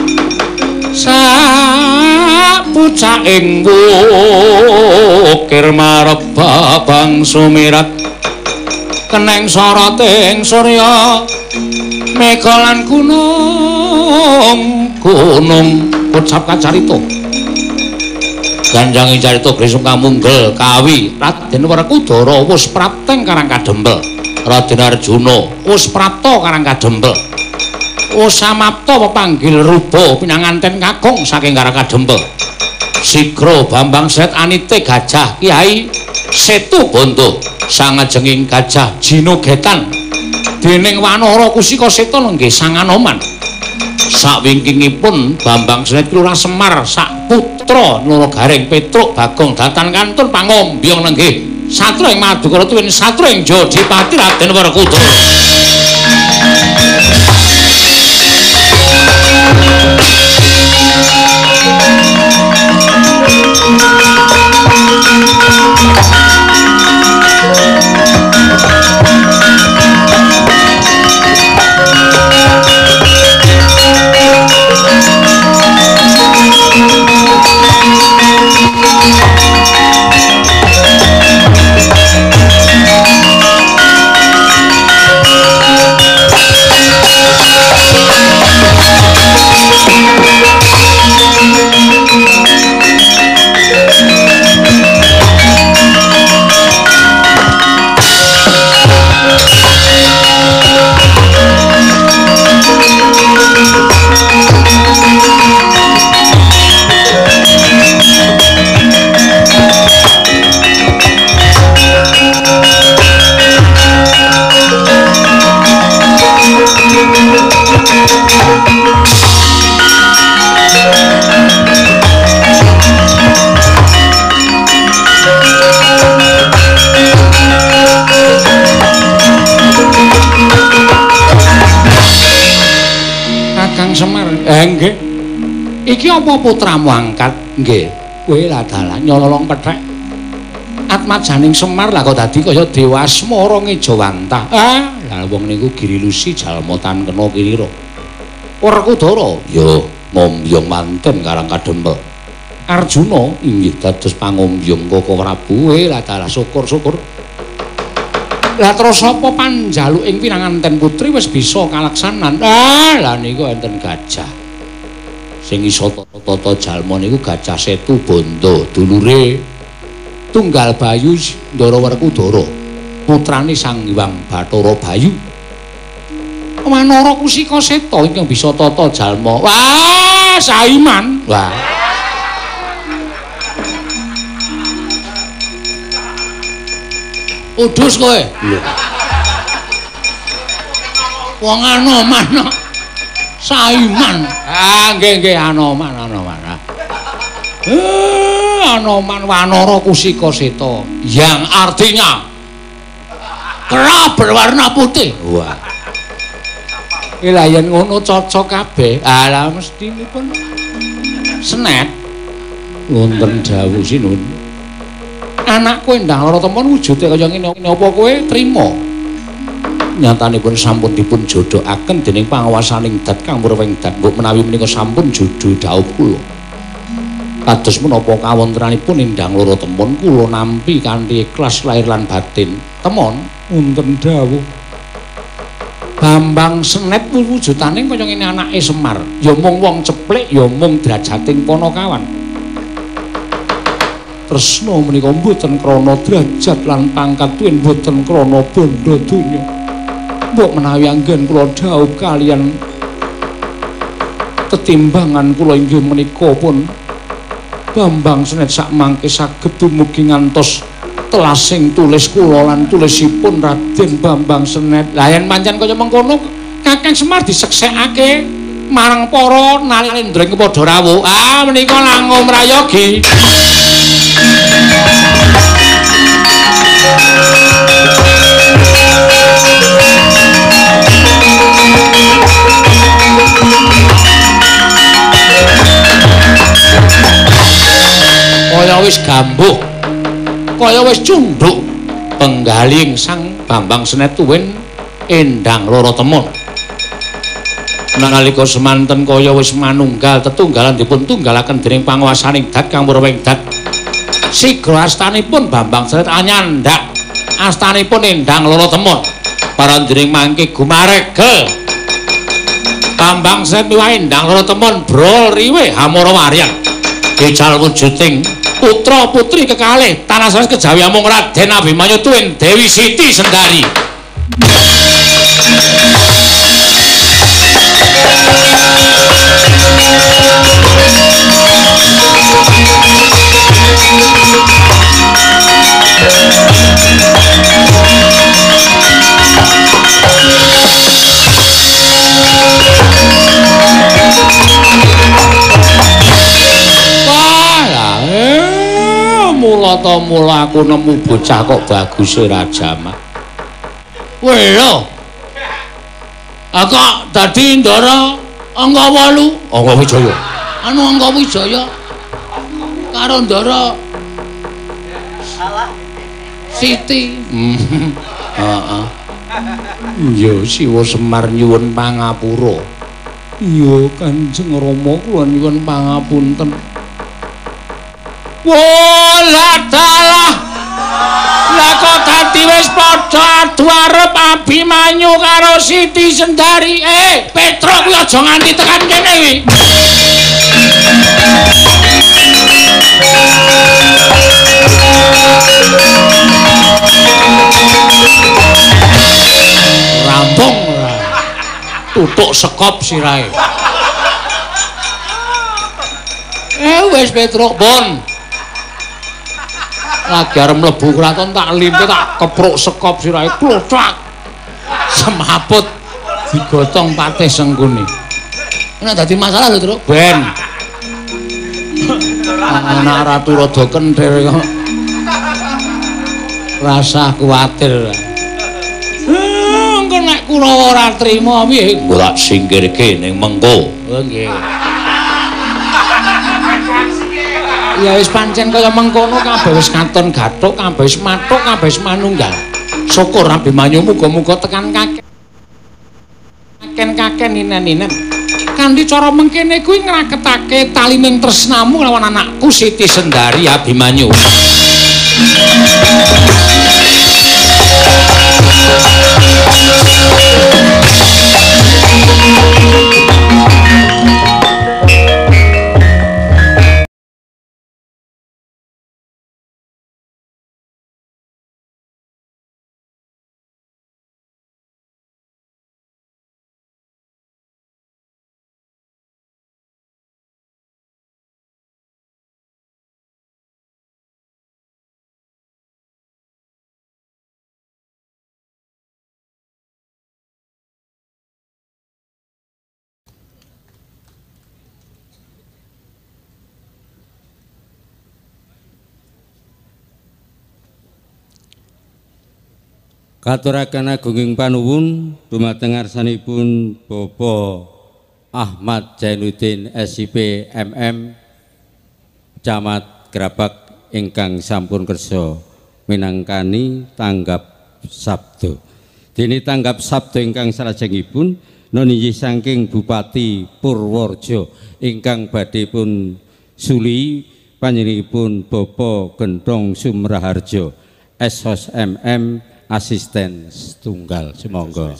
sapucaking wukir marep babang sumirat keneng soroting surya mega lan gunung gunung ucap kacarita ganjangi carita grisung kamunggel kawi Raden Werkudara wis prapteng karang kadempel Raden Arjuna wis prapta karang kadempel wis samapta pepanggil ruba pinanganten kakung saking karang kadempel sigra Bambang Sret anite gajah Kyai Setu Bondo sangajenging gajah Jinogetan dening Wanara Kusika Seta nggih sang Anoman sakwingkingipun Bambang Sret Lurah Semar sak putra Loro Garing Petruk Bagong Datan kantun pangombyong nenggih Satru ing Madukara tuwin satru ing Jodipati Raden Werkudara nggih. Iki apa putramu angkat? Nggih. Kowe lah dalan nyolong pethek. Atmajaning Semar lah kok dadi kaya Dewa Asmara Ngejawantah. Ah, lah wong niku Girilusi jalma tan kena kirira. Werkudara ya ngombyong manten karang kadempel. Arjuna inggih dados pangombyong Koko Prabu. Kowe lah dalan syukur-syukur. Lah terus apa panjaluking pinanganten putri wis bisa kalaksanan. Ah, lah niku enten gajah. Sing iso tata jalma niku Gajah Setu Bondo, dulure Tunggal Bayu Ndara Werkudara, putrane Sang Hyang Bathara Bayu. Wanara Kusika Seta ingkang bisa tata jalma. Wah, saiman. Wah. Udus kowe. Lho. Wong Anoman. Saiman. Ah, nggih nggih Anoman, Anoman. Eh, Anoman Wanara Kusika Seta yang artinya kera berwarna putih. Wah. Lah yen ngono cocok kabeh. Ah, lah mestinipun senet. Wonten dawuh sinun. Anakku endang lara temen wujude kaya ngene apa kowe trima? Nyatanipun sampun dipun jodohaken dening pangawasaning dat Kang Purwengdat mbok menawi menika sampun jodoh dhaup kula. Kados menapa kawontenanipun endang lara temen kula nampi kanthi ikhlas lahir lan batin. Temon wonten dawuh Bambang Senet wujudane kaya ngene anake Semar. Ya mung wong ceplik ya mung drajating Panakawan. Tresna menika mboten krana derajat lan pangkat tuwin mboten krana bondo donya. Mbok menawi anggen kula dhaup kalian tetimbangan kula inggih menika pun Bambang Senet sak mangke saged dumugi ngantos telasing tulis kula lan tulisipun Raden Bambang Senet. Lah yen pancen kaya mengkono Kakang Semar diseksekake marang para nalendring padha rawuh. Ah menika langkung mrayogi. Kaya wis gambuh, kaya wis cundhuk penggaling Sang Bambang Senet tuwin endang loro temun. Nalika semanten kaya wis manunggal tetunggalan dipun tunggalaken dening panguwasaning dat kang murweng dat. Sigra astanipun Bambang Sret anyandak. Astanipun endang loro temun. Parandring mangke gumaregel. Bambang Sret miwah endang loro temun brol riwe hamara waryan. Ical wujuding putra putri kekalih tanah sanes kejawi amung Raden Abimanyu tuwin Dewi Siti Sendari. Mula ta mula aku nemu bocah kok bagus ora jamak. Weh lho. Aku dadi ndara Angga wolu, Angga Wijaya. Anu Angga Wijaya karo ndara Siti. Heeh. Ya Siwa Semar nyuwun pangapura. Ya Kanjeng Rama kula nyuwun pangapunten. Wala dalah lah kok dadi wis padha adu arep Abimanyu karo Siti Sendari. Eh Petro kuwi aja nganti tekan kene kuwi. Rampung tutuk sekop sirahe. Eh wis Petro bon. Lagi arep mlebu kraton tak limpe tak kepruk sekop sirahe klocak. Semaput digotong patih sengkune. Nek dadi masalah lho, Truk. Ben. Anak ratu rada kenthir kok. Rasa kuwatir. Engko nek Kurawa ora trima piye? Engko tak singkirke ning mengko. Oh nggih. Ya wis pancen kaya mengkono kabeh wis katon gathuk, kabeh wis mathuk, kabeh wis manunggal. Syukur Abimanyu muga-muga tekan kaken. Kaken-kaken inen-inen. Kanthi cara mengkene kuwi ngraketake talining tresnamu lawan anakku Siti Sendari Abimanyu. Katuraken agunging panuwun dumateng ngarsanipun Bapak Ahmad Jainuddin S I P M M Camat Grabak ingkang sampun kersa minangkani tanggap sabda. Dene tanggap sabda ingkang salajengipun nunjih saking Bupati Purworejo ingkang badhe pun suli panjenenganipun Bapak Gendong Sumraharjo S H O S M M asisten setunggal semonggo.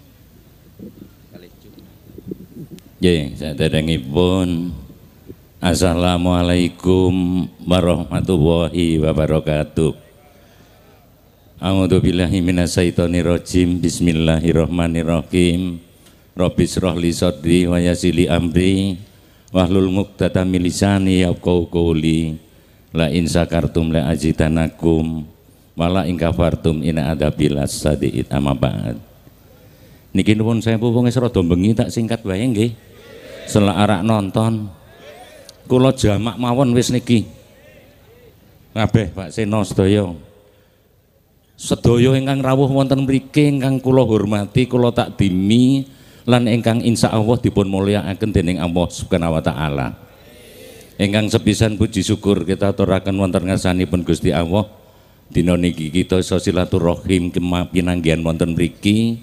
Nggih, saderengipun Assalamualaikum warahmatullahi wabarakatuh. A'udzu billahi minasyaitonir rajim. Bismillahirrahmanirrahim. Rabbi shrah li sadri wa yassir li amri wahlul 'uqdatam min lisani yafqahu qawli. La in sakartum la azidanakum wala ing kafartum ina adabil as-sadiid amma ba'd. Niki nuwun sewu wong wis rada bengi tak singkat wae nggih. Selak arak nonton. Kula jamak mawon wis niki. Kabeh Pak Seno sedaya. Sedaya ingkang rawuh wonten mriki ingkang kula hormati, kula takdimi lan ingkang insyaallah dipun mulyakaken dening Allah Subhanahu wa taala. Ingkang sepisan puji syukur kita aturaken wonten ngarsanipun Gusti Allah. Dina niki kita iso silaturahim pinanggihan wonten mriki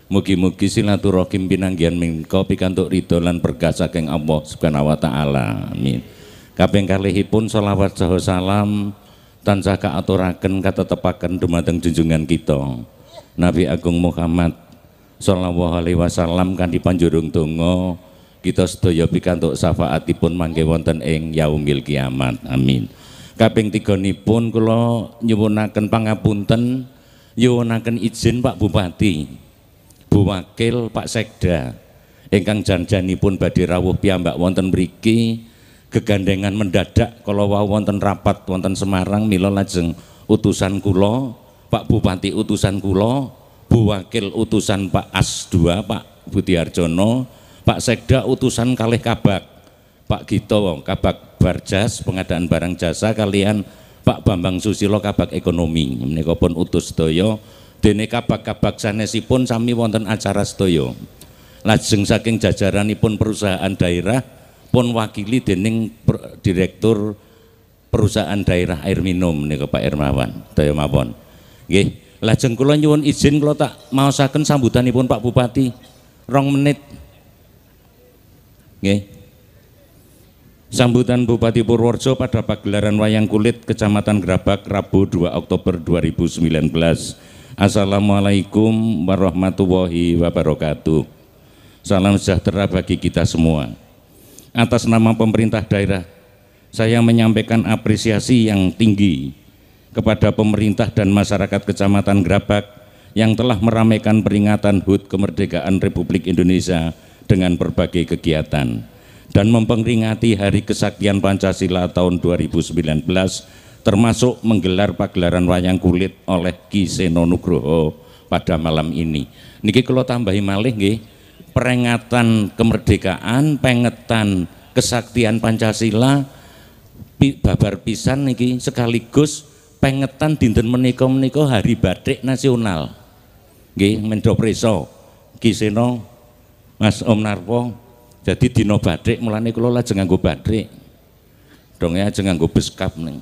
Mugi-mugi silaturahim pinanggihan menika pikantuk ridho lan berkah saking Allah Subhanahu wa taala. Amin. Kaping kalihipun selawat saha salam tansah kaaturaken katetepaken dumateng junjungan kita Nabi Agung Muhammad sallallahu alaihi wasallam kanthi panjurung donga kita sedaya pikantuk syafaatipun mangke wonten ing yaumil kiamat. Amin. Kaping tiganipun kula nyuwunaken pangapunten, nyuwunaken izin Pak Bupati, Bu Wakil, Pak Sekda ingkang janjanipun badhe rawuh piyambak wonten mriki gegandengan mendadak kala wau wonten rapat wonten Semarang mila lajeng utusan kula, Pak Bupati utusan kula, Bu Wakil utusan Pak As dua Pak Budi Arjono, Pak Sekda utusan kalih Kabak Pak Gito Kabak Barjas pengadaan barang jasa kalian Pak Bambang Susilo Kabak Ekonomi menika pun utus sedaya dene kabak-kabak sanesipun sami wonten acara sedaya. Lajeng saking jajaranipun perusahaan daerah pun wakili dening Direktur Perusahaan Daerah Air Minum menika Pak Hermawan daya mawon. Nggih, lajeng kula nyuwun izin kula tak maosaken sambutanipun Pak Bupati rong menit. Nggih. Sambutan Bupati Purworejo pada pagelaran wayang kulit Kecamatan Grabak Rabu dua Oktober dua ribu sembilan belas. Assalamualaikum warahmatullahi wabarakatuh. Salam sejahtera bagi kita semua. Atas nama pemerintah daerah, saya menyampaikan apresiasi yang tinggi kepada pemerintah dan masyarakat Kecamatan Grabak yang telah meramaikan peringatan H U T Kemerdekaan Republik Indonesia dengan berbagai kegiatan dan memperingati Hari Kesaktian Pancasila tahun dua ribu sembilan belas, termasuk menggelar pagelaran wayang kulit oleh Ki Seno Nugroho pada malam ini. Niki kula tambahi malih nggih, peringatan kemerdekaan, pengetan kesaktian Pancasila babar pisan niki sekaligus pengetan dinten menika-menika Hari Batik Nasional. Nggih, Mendho Preso Ki Seno Mas Om Narwo. Jadi dino batik mulane kula lajeng nganggo batik. Dongnya aja nganggo beskap ning.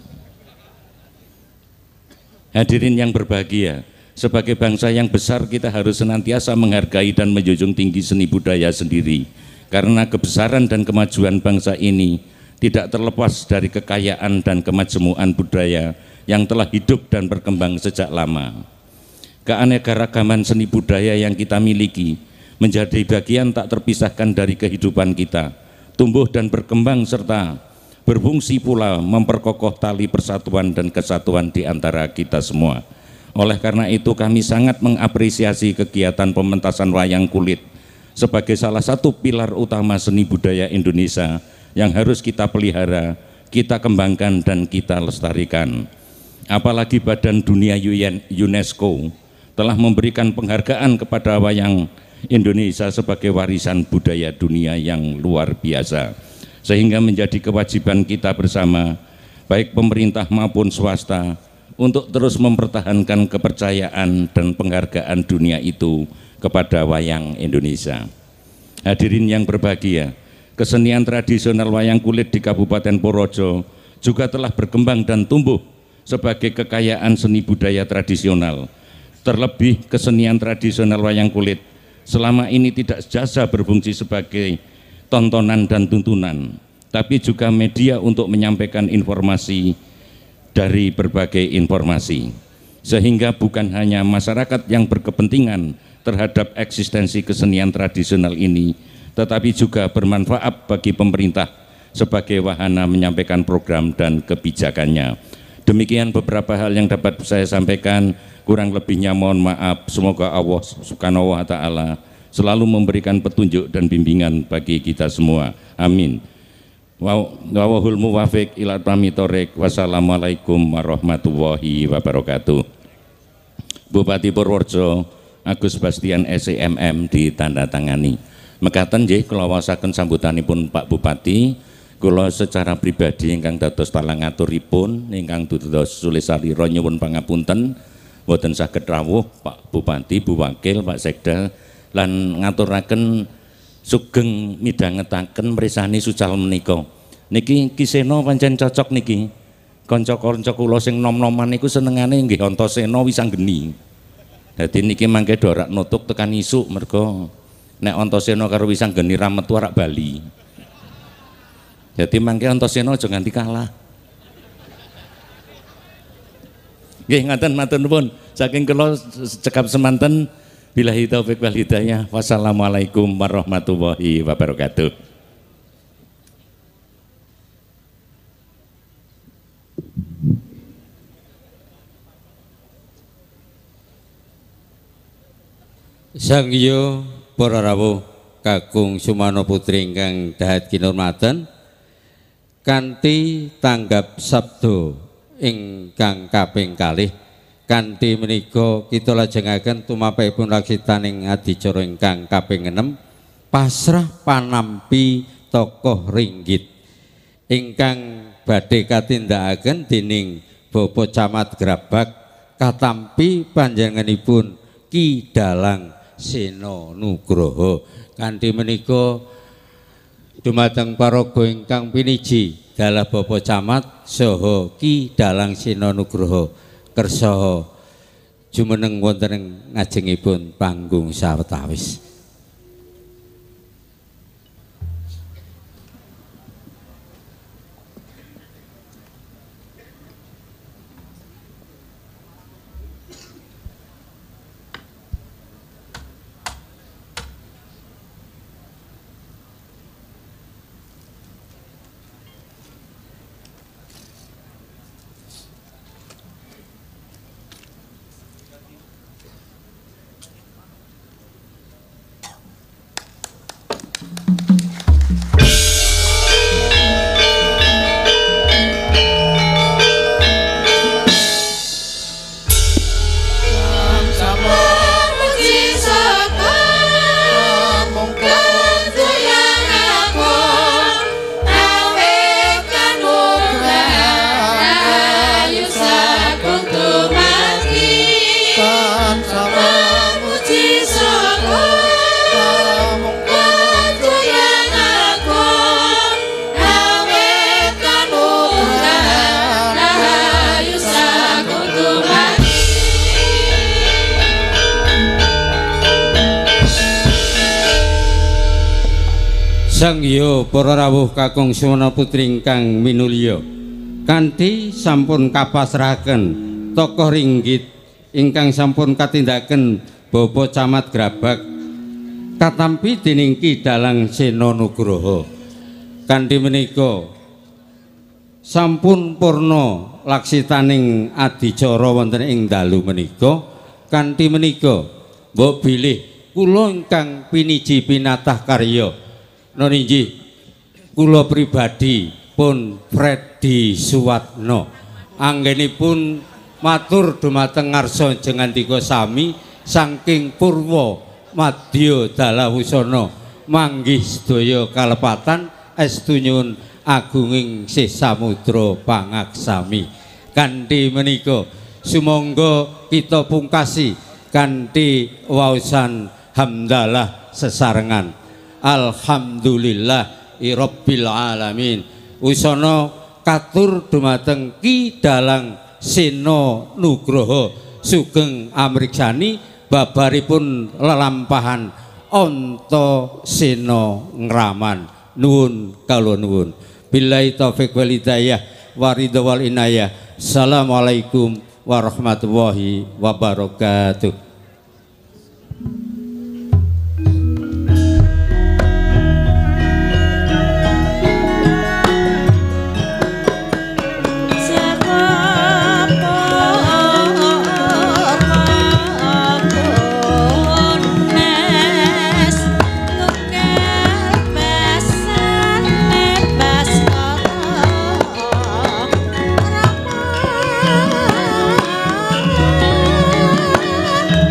Hadirin yang berbahagia, sebagai bangsa yang besar kita harus senantiasa menghargai dan menjunjung tinggi seni budaya sendiri. Karena kebesaran dan kemajuan bangsa ini tidak terlepas dari kekayaan dan kemajemukan budaya yang telah hidup dan berkembang sejak lama. Keanekaragaman seni budaya yang kita miliki menjadi bagian tak terpisahkan dari kehidupan kita, tumbuh dan berkembang serta berfungsi pula memperkokoh tali persatuan dan kesatuan di antara kita semua. Oleh karena itu kami sangat mengapresiasi kegiatan pementasan wayang kulit sebagai salah satu pilar utama seni budaya Indonesia yang harus kita pelihara, kita kembangkan dan kita lestarikan. Apalagi Badan Dunia UNESCO telah memberikan penghargaan kepada wayang Indonesia sebagai warisan budaya dunia yang luar biasa, sehingga menjadi kewajiban kita bersama, baik pemerintah maupun swasta, untuk terus mempertahankan kepercayaan dan penghargaan dunia itu kepada wayang Indonesia. Hadirin yang berbahagia, kesenian tradisional wayang kulit di Kabupaten Purworejo juga telah berkembang dan tumbuh sebagai kekayaan seni budaya tradisional. Terlebih kesenian tradisional wayang kulit selama ini tidak jasa berfungsi sebagai tontonan dan tuntunan, tapi juga media untuk menyampaikan informasi dari berbagai informasi, sehingga bukan hanya masyarakat yang berkepentingan terhadap eksistensi kesenian tradisional ini, tetapi juga bermanfaat bagi pemerintah sebagai wahana menyampaikan program dan kebijakannya. Demikian beberapa hal yang dapat saya sampaikan, kurang lebihnya mohon maaf. Semoga Allah Subhanahu wa taala selalu memberikan petunjuk dan bimbingan bagi kita semua. Amin. Wawahul muwafiq ila tamitorek. Wassalamualaikum warahmatullahi wabarakatuh. Bupati Purworejo Agus Bastian S M M ditandatangani. Mekaten nggih kula waosaken sambutanipun Pak Bupati. Kula secara pribadi ingkang dados talangaturipun ingkang dados sulisalira nyuwun pangapunten boten saged rawuh Pak Bupati, Bu Wakil, Pak Sekda lan ngaturaken sugeng midhangetaken mresani sucal menika. Niki Ki Seno pancen cocok niki. Kanca-kanca kula sing nom-noman niku senengane nggih Antasena Wisanggeni. Dadi niki mangke dorak nutuk tekan isuk mergo nek Antasena karo Wisanggeni metu arak Bali. Jadi mangke Antasena aja nganti kalah. Nggih ngaten matur nuwun saking kula cekap semanten billahi taufik wal hidayah. Wassalamualaikum warahmatullahi wabarakatuh. Sang Hyang para rawuh kakung Sumana putri ingkang dahat kinurmatan kanthi tanggap sabda ingkang kaping kalih kanthi menika kita lajengaken tumapèipun laksitaning adicara ingkang kaping enem pasrah panampi tokoh ringgit ingkang badhe katindakaken dening Bapak Camat Grabak katampi panjenenganipun Ki Dalang Sena Nugroho kanthi menika dumateng paraga ingkang piniji dalah Bapak Camat saha Ki Dalang Sena Nugroho kersa jumeneng wonten ing ngajengipun panggung sawetawis. Sang Hyang para rawuh kakung Sumana putri ingkang minulya kanthi sampun kapasrahaken tokoh ringgit ingkang sampun katindaken Bapak Camat Grabak katampi dening Ki Dalang Sena Nugroho kanthi menika sampun purna laksitaning adicara wonten ing dalu menika kanthi menika mbok bilih kula ingkang piniji pinatah karya noniji kula pribadi pun Freddy Suwatno anggenipun matur dumateng ngarsa jengandika sami saking purwa madya dalawusana manggih sedaya kalepatan estu nyuwun agunging sih samudra pangaksami kanthi menika sumangga kita pungkasi kanthi waosan hamdalah sesarengan alhamdulillah rabbil alamin usana katur dumateng Ki Dalang Sena Nugroho sugeng amriksani babaripun lelampahan Antasena ngraman nuwun kala nuwun billahi taufik wal hidayah waridha wal inayah. Assalamualaikum warahmatullahi wabarakatuh. Rama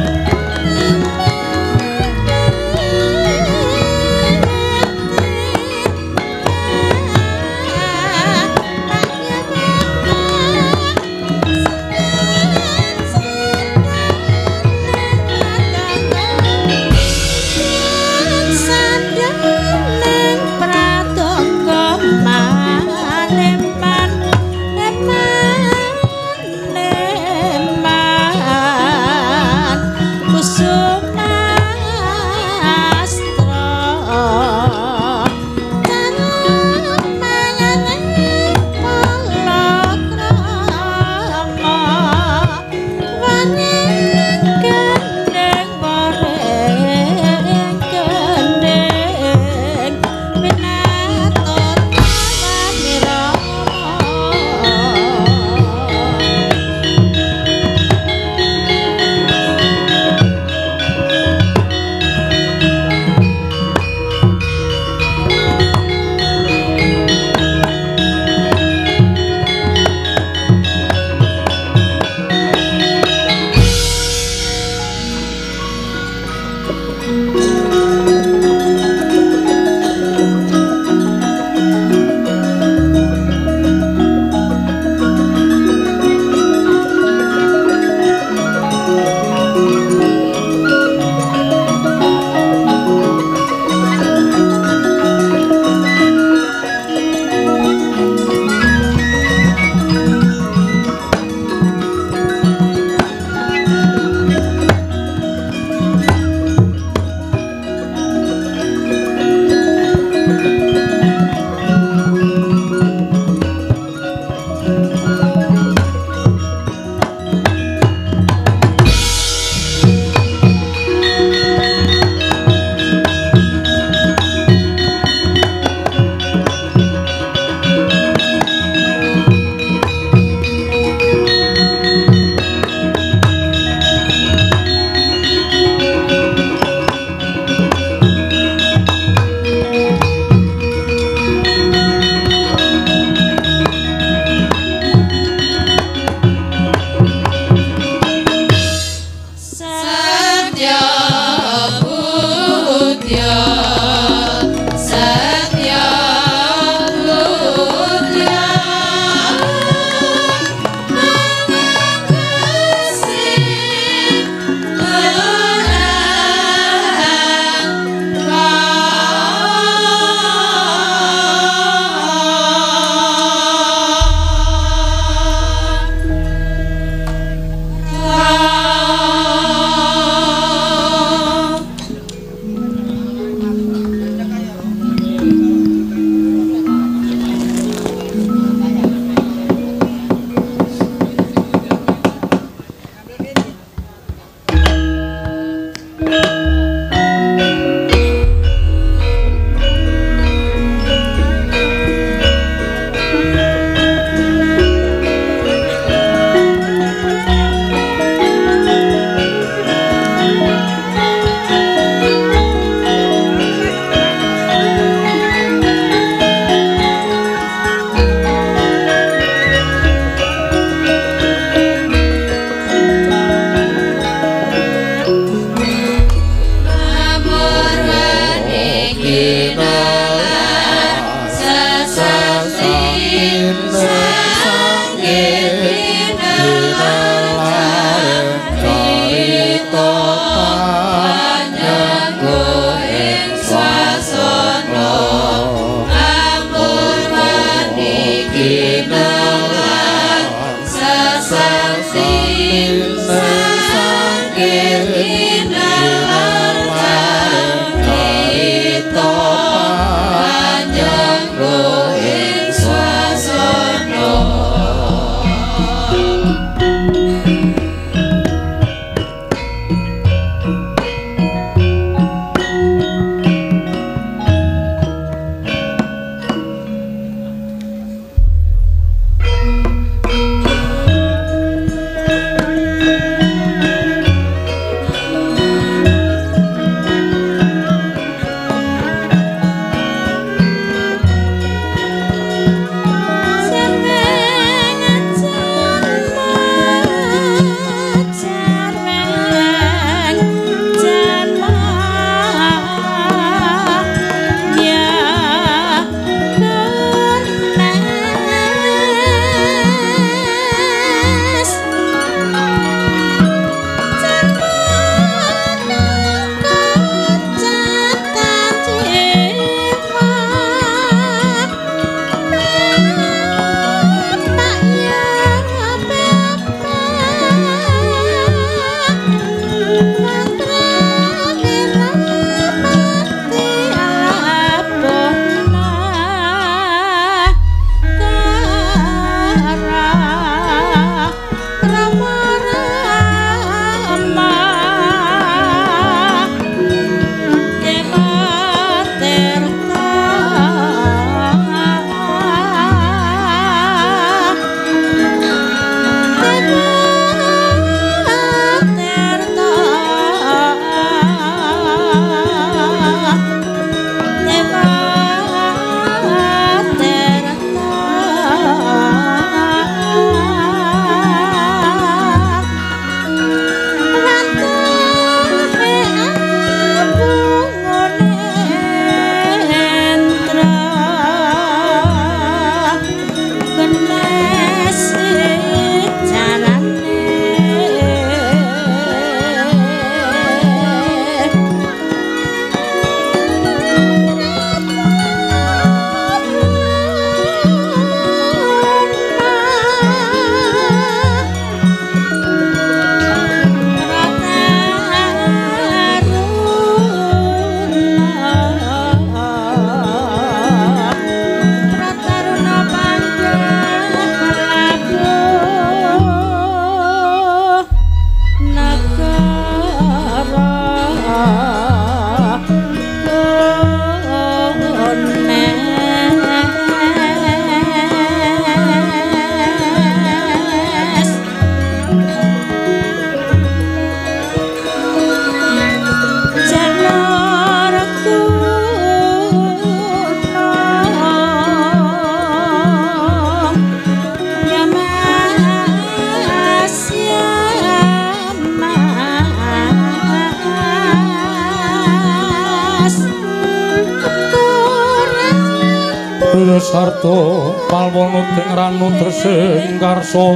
sarta palwana ting ranu tresing karsa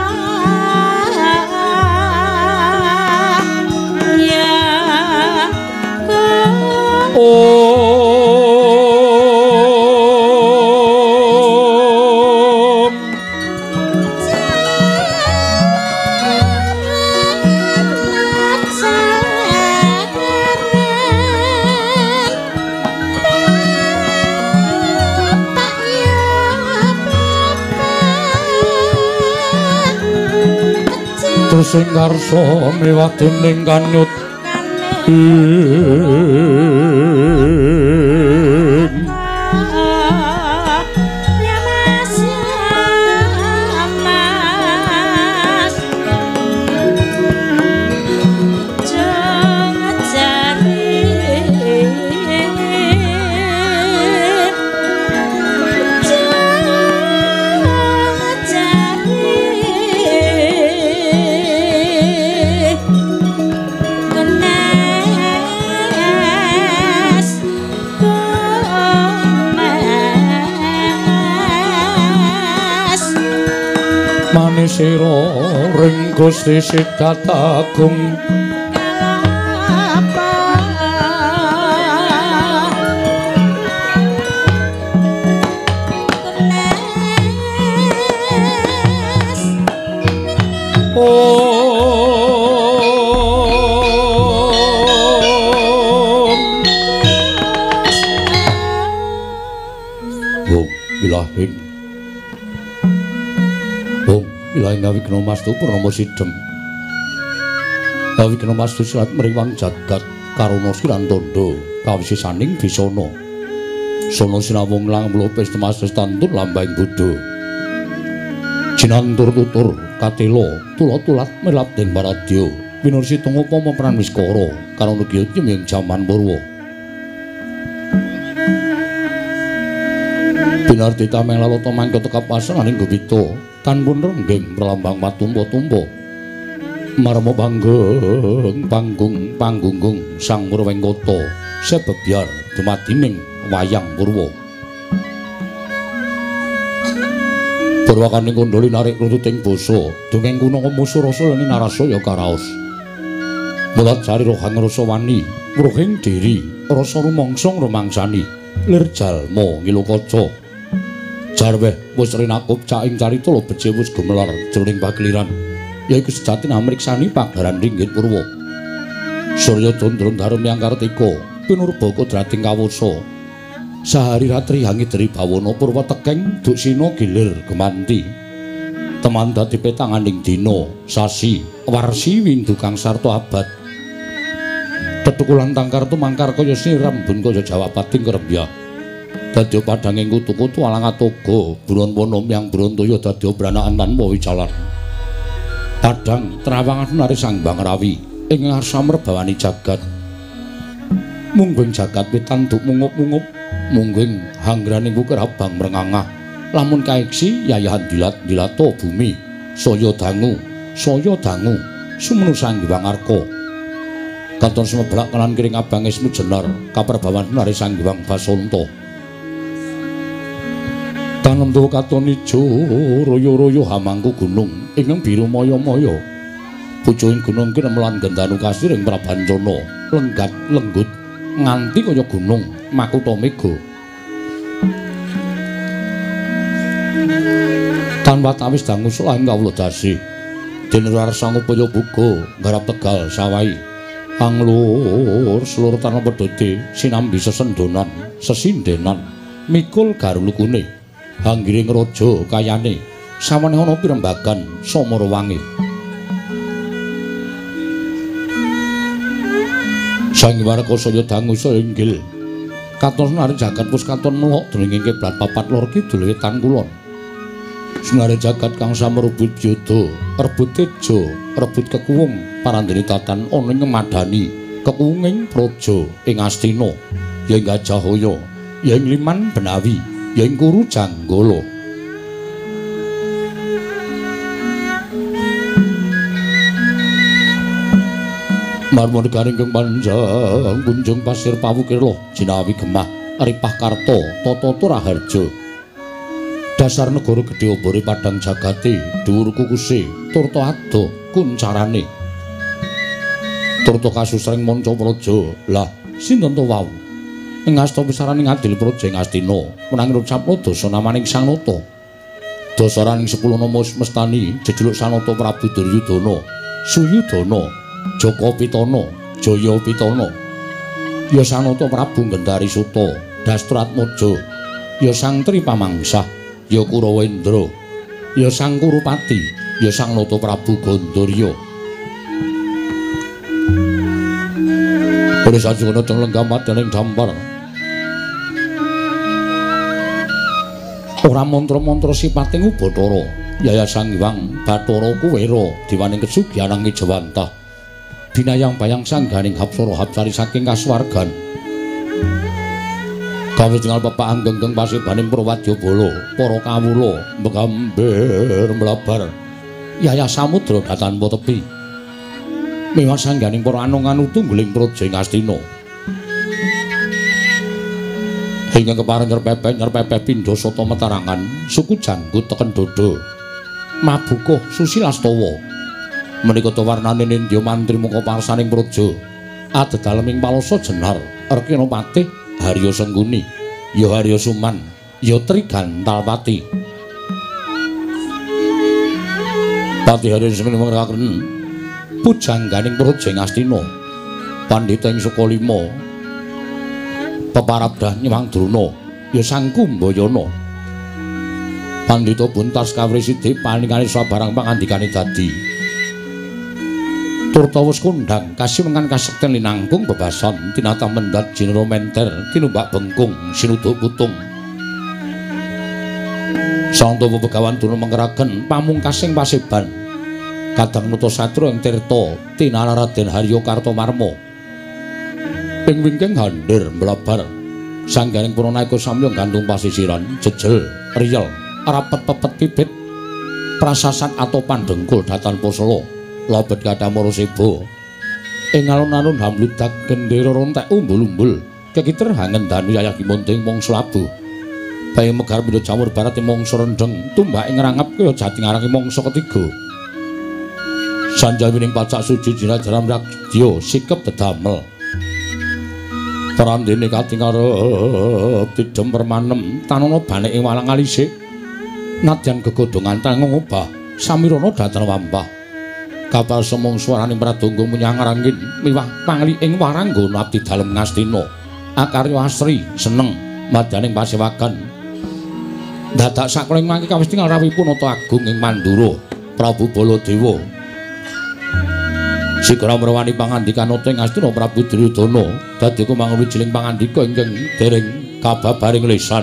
sing karsa miwadining kanyut sira ring Gusti Siddhatagung Wikna Mastu Purnama Sidhem Wikna Mastu silat mriwang jagat karuna sirantandha kawisisaning Bisana Sono sinawung langmula pesta tantun lambang Buddha jinantur tutur katela tula-tulat melap den Baradya winursi tungupama peran Wiskara karana kiyo ing jaman Purwa binarti tameng lalata mangke teka pasenganing Gobita tanpun renggeng pralambang patumpa-tumpa marma panggeng panggung panggunggung Sang Purwengkata sebebyar dumadining wayang Purwa Purwakaning kondholi narik runtuting basa dongeng kuna musuh rasa leni narasaya karaos mulat sari rohang rasa wani ruhing diri rasa rumangsa ngrumangsani lir jalma ngilukaca jarweh wis rinakup caing carita lo becik wis gumelar jroning pakliran yaiku sejatine amriksani paglaran ringgit Purwa Surya Candra Darmyang Kartika pinurba kodrating kawasa sahari ratri hangi dari bawana purwa tekeng duk sina gilir gemanti teman dadi petanganing dina sasi warsi windu kang sarta abad tetukulan tangkar tumangkar kaya sirambun kaya jawapating kerembya dadi padhanging kutu-kutu alang atoga buron wana yang brontaya dadi branakan tanpa wicalan padhang trawangan nari sang Bang Rawi ing ngarsa mrebawani jagat mungging jagat pitanduk mungup-mungup mungging hanggraning kukir abang mrengangah lamun kaeksi yayahan dilat dilato bumi saya dangu saya dangu sumenu sang Hyang Arka kanton sumeblak kelan kiring abang ismu jenar kaperbawan nari sang Hyang Basanta tanem tuwa katon ijo royo-royo hamangku gunung ingkang biru maya-maya pucuking gunung ki nemelan gendanu kasir ing prabancana lenggat lenggut nganti kaya gunung makuta mega tanpa tawis dangu selaing kawula dasi dene rarsa ngupaya buga garap tegal sawai anglur seluruh tanah pedhete sinambi sesendonan sesindenan mikul garulukune hanggiring raja kayane samane ana pirembagan samara wangi Sang Hyang Saya dangu saya inggil katon senare jagat pus katon nuwuk dening kiblat papat lor kidul wetan kulon senare jagat kang samerebut yudha rebut teja rebut kekuwung parandene tatan ana ing madani kekuwunging praja ing Astina ya ing Gajahaya ya ing Liman Benawi ya ing Kuru Janggala marmur garing kang panjang kunjung pasir pawukira jinawi gemah ripah karta tata turaharja dasar negara gedhe obore padang jagate dhuwur kukuse turta ado kuncarane turta kasusreng manca praja lah sinten to wau ing asta pisaraning adil praja ing Astina menang ngucapna dasa namaning Sang Nata dasaraning sepuluh nama mestani jejuluk Sanata Prabu Duryudana Suyudana Joko Pitana, Jaya Pitana, ya Sanata Prabu Gendari Suta, Dastratmaja, ya Sang Tri Pamangsah, ya Kurawendra, ya Sang Kurupati, ya Sang Nata Prabu Gandharya. Ora sajana teng lenggah madaning dampar. Ora mantra-mantra sipating Ubathara, ya Sang Hyang Bathara Kuwera, diwaning kesugihan nang Jawantah. Binayang bayang sangganing hapsara hapsari saking kasuwargan kawijengal pepak anggenggeng pasibaning Prawadyabala para kawula mbegamber mlabar yaya samudra datanpa tepi miwah sangganing para anung-anung tungguling praja ing Astina hingga kepareng nyerpepet nyerpepet pindha sata metarangan suku janggut teken dodo mabukuh susilastawa menika to warnane nindya mantri muka parsaning praja adedaleming palasa jenar Rekena Patih Harya Sengguni ya Harya Suman ya Trigantalpati Patih Harya Sengguni mengkaken pujangganing praja ing Astina pandhita ing Sukalima peparabdah Nyewang Druna ya Sang Kumbayana pandhita buntas kawrisidi paningane sabarang pangandikane dadi turta wis kondhang kasimengan kasekten linangkung bebasan tinata mendat jinro menter tinumbak bengkung sinuduh putung Santa Begawan Duna mengkeraken pamungkasing paseban kadang nuta satru ing tirta tinala Raden Harya Kartomarma ing wingking handhir mlabar sangganing purana iku samya gantung pasisiran jejel riyel rapet pepet pipit prasasat atopan dengkul datan posala lobet kadamara seba ing alun-alun hamludak gendera rontek umbul-umbul kekiter hangendanu yayah kimunting mangsa labuh bae megar pindha jamur barat ing mangsa rendheng tumbak ing rangap kaya jati ngarang ing mangsa ketiga sanjawining pacak suci jinajaran radya sikep dedamel parandene kating arep tidhem permanem tanana banek ing walang alisik nadyan gegodhongan tangung obah samirana dhateng wampah kapal semung swaraning pradonga menyang ranggin miwah pangli ing waranggana abdi dalem Ngastina akarya asri seneng madaning pasewakan dadak sakloing mangke kawis tinggal rawi punata agung ing Mandura Prabu Baladewa sikra mrewani pangandikan ing Ngastina Prabu Duryudana dadi kumangun wijiling pangandika ingkang dereng kababaring lesan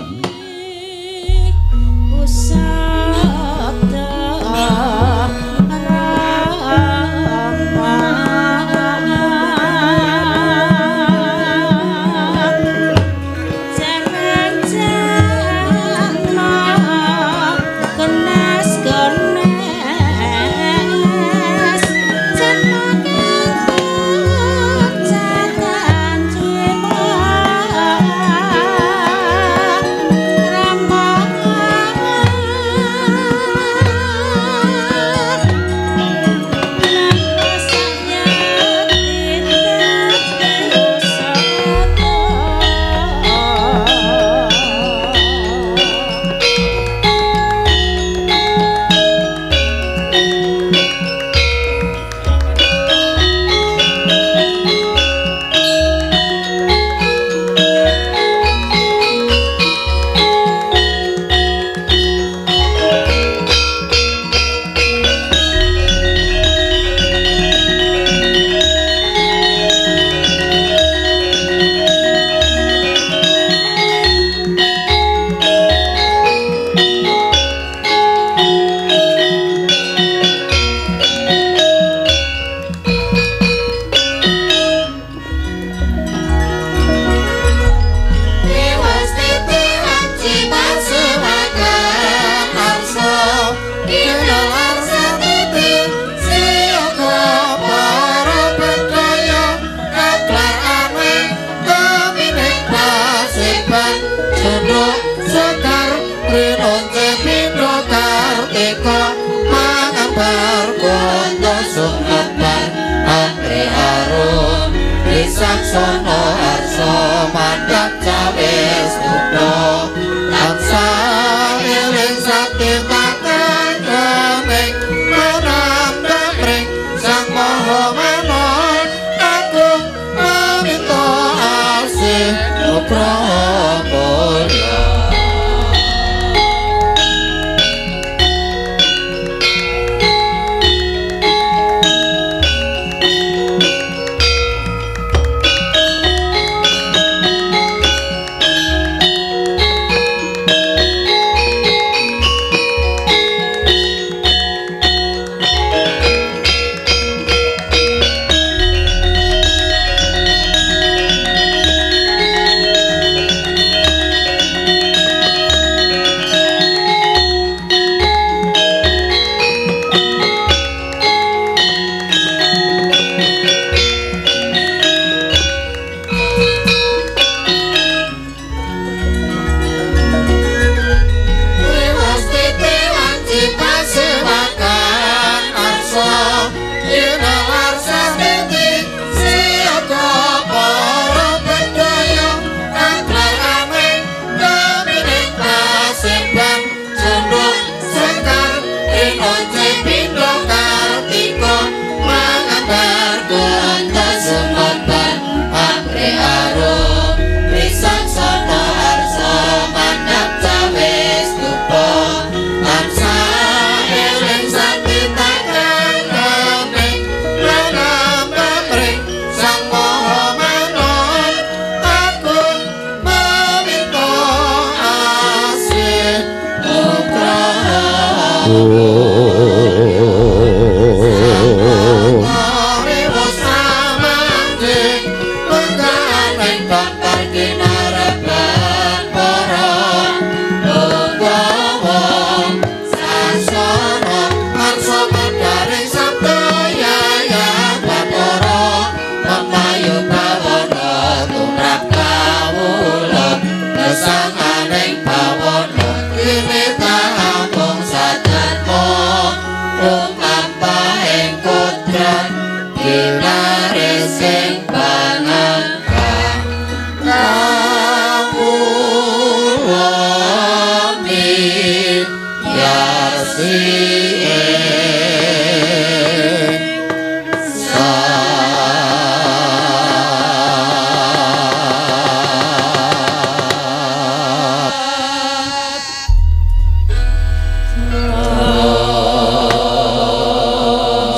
Sono arso mandap cawes kudo tansah eling satitakan kening menambah pring sang moho manon agung meminta asih nugroho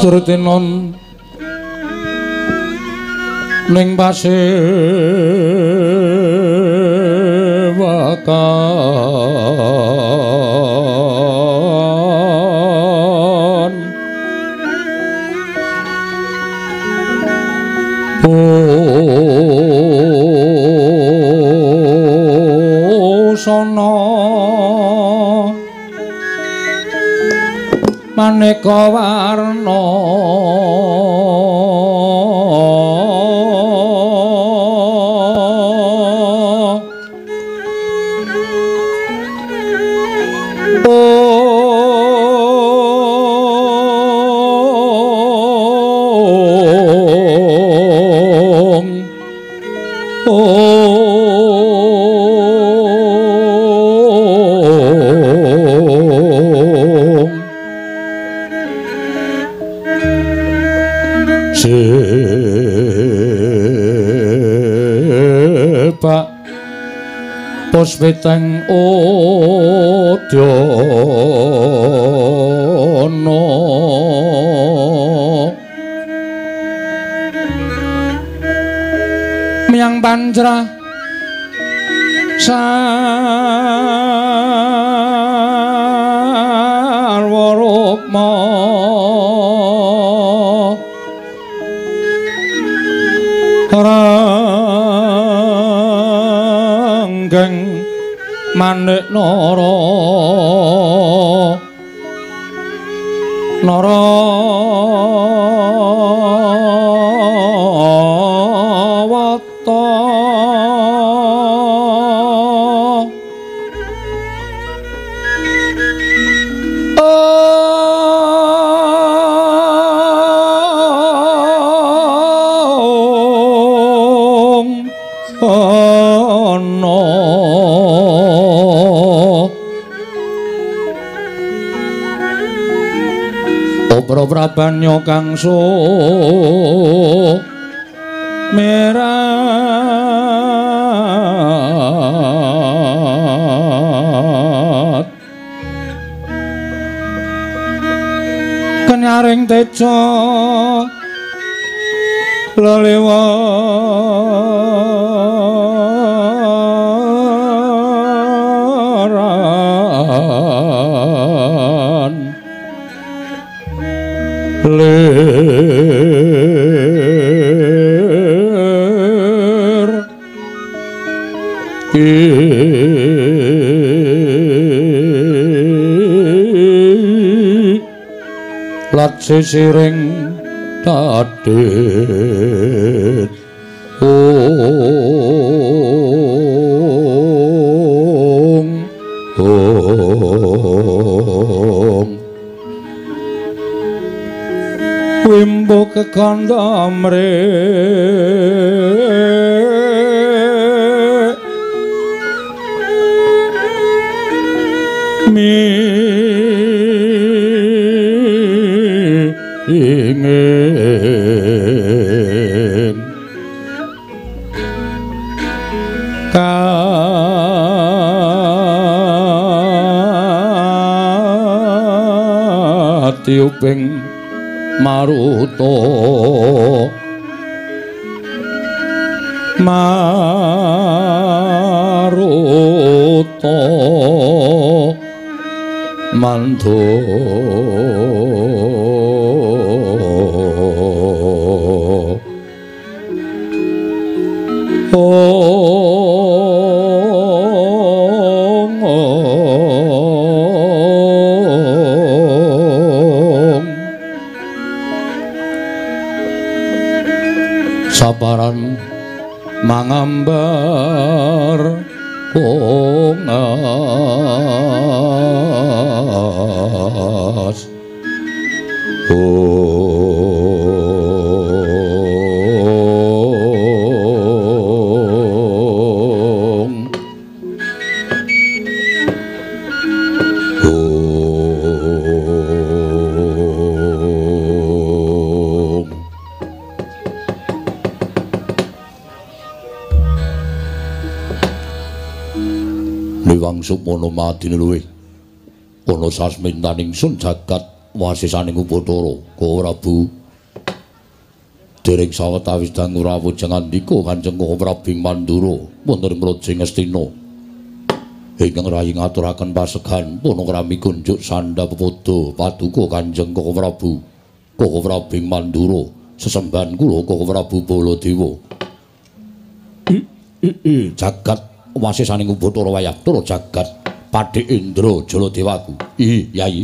surtinon ning pasewakan busana maneka warna Pak Puspiteng Udyana Miang Pancrah Sarwa Rukma Ranggeng Manik Nara Narawata Prabanyo kang sumerat kenyaring teca lelewaran lir lat sisiring tadit ong ong wimbo kekanda mrek mi ingin katiuping Maruta Maruta mantu sabaran mangambar kongas ong Liwang sumono madine luwih ana sasmintaning sun jagat wasisaning Bathara Kala Prabu dereng sawetawis dangu rawuh ngandika Kanjeng Kala Prabu Mandura wonten ing Praja Ngastina ingkang rayi ngaturaken pasegan punrami kunjuk sandha pepodo paduka Kanjeng Kala Prabu Kala Prabu Mandura sesembahan kula Kala Prabu Baladewa jagat wasisaning Bathara Wayaptura jagat Padhe Indra Jaladewaku ih Yai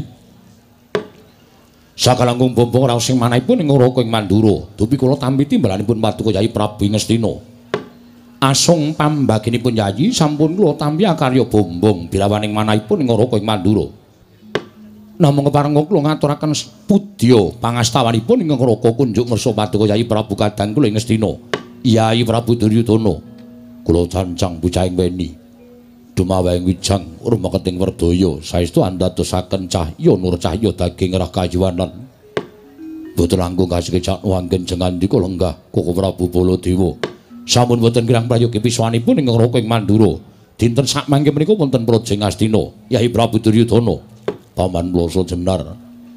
sakalangkung bombong raos sing manahipun ing Raka ing Mandura dupi kula tampi timbalanipun paduka Yai Prabu Ngastina asung pambaginipun Yayi sampun kula tampi akarya bombong birawaning manahipun ing Raka ing Mandura namung keparenga kula ngaturaken pudya pangastawanipun ing Raka kunjuk ngersa paduka Yai Prabu Kadang kula ing Ngastina Yai Prabu Duryudana kula cancang bucahing weni dumawa ing wijang rumaketing werdaya saestu andadosaken cahya nur cahya daging rah kayuwanan boten langkung kasekecak wanggen jengandika lenggah Koko Prabu Baladewa sampun boten kirang prayogi piswanipun ing Raka ing Mandura dinten sakmangke menika wonten Praja Ngastina Yai Prabu Duryudana paman Plasa Jenar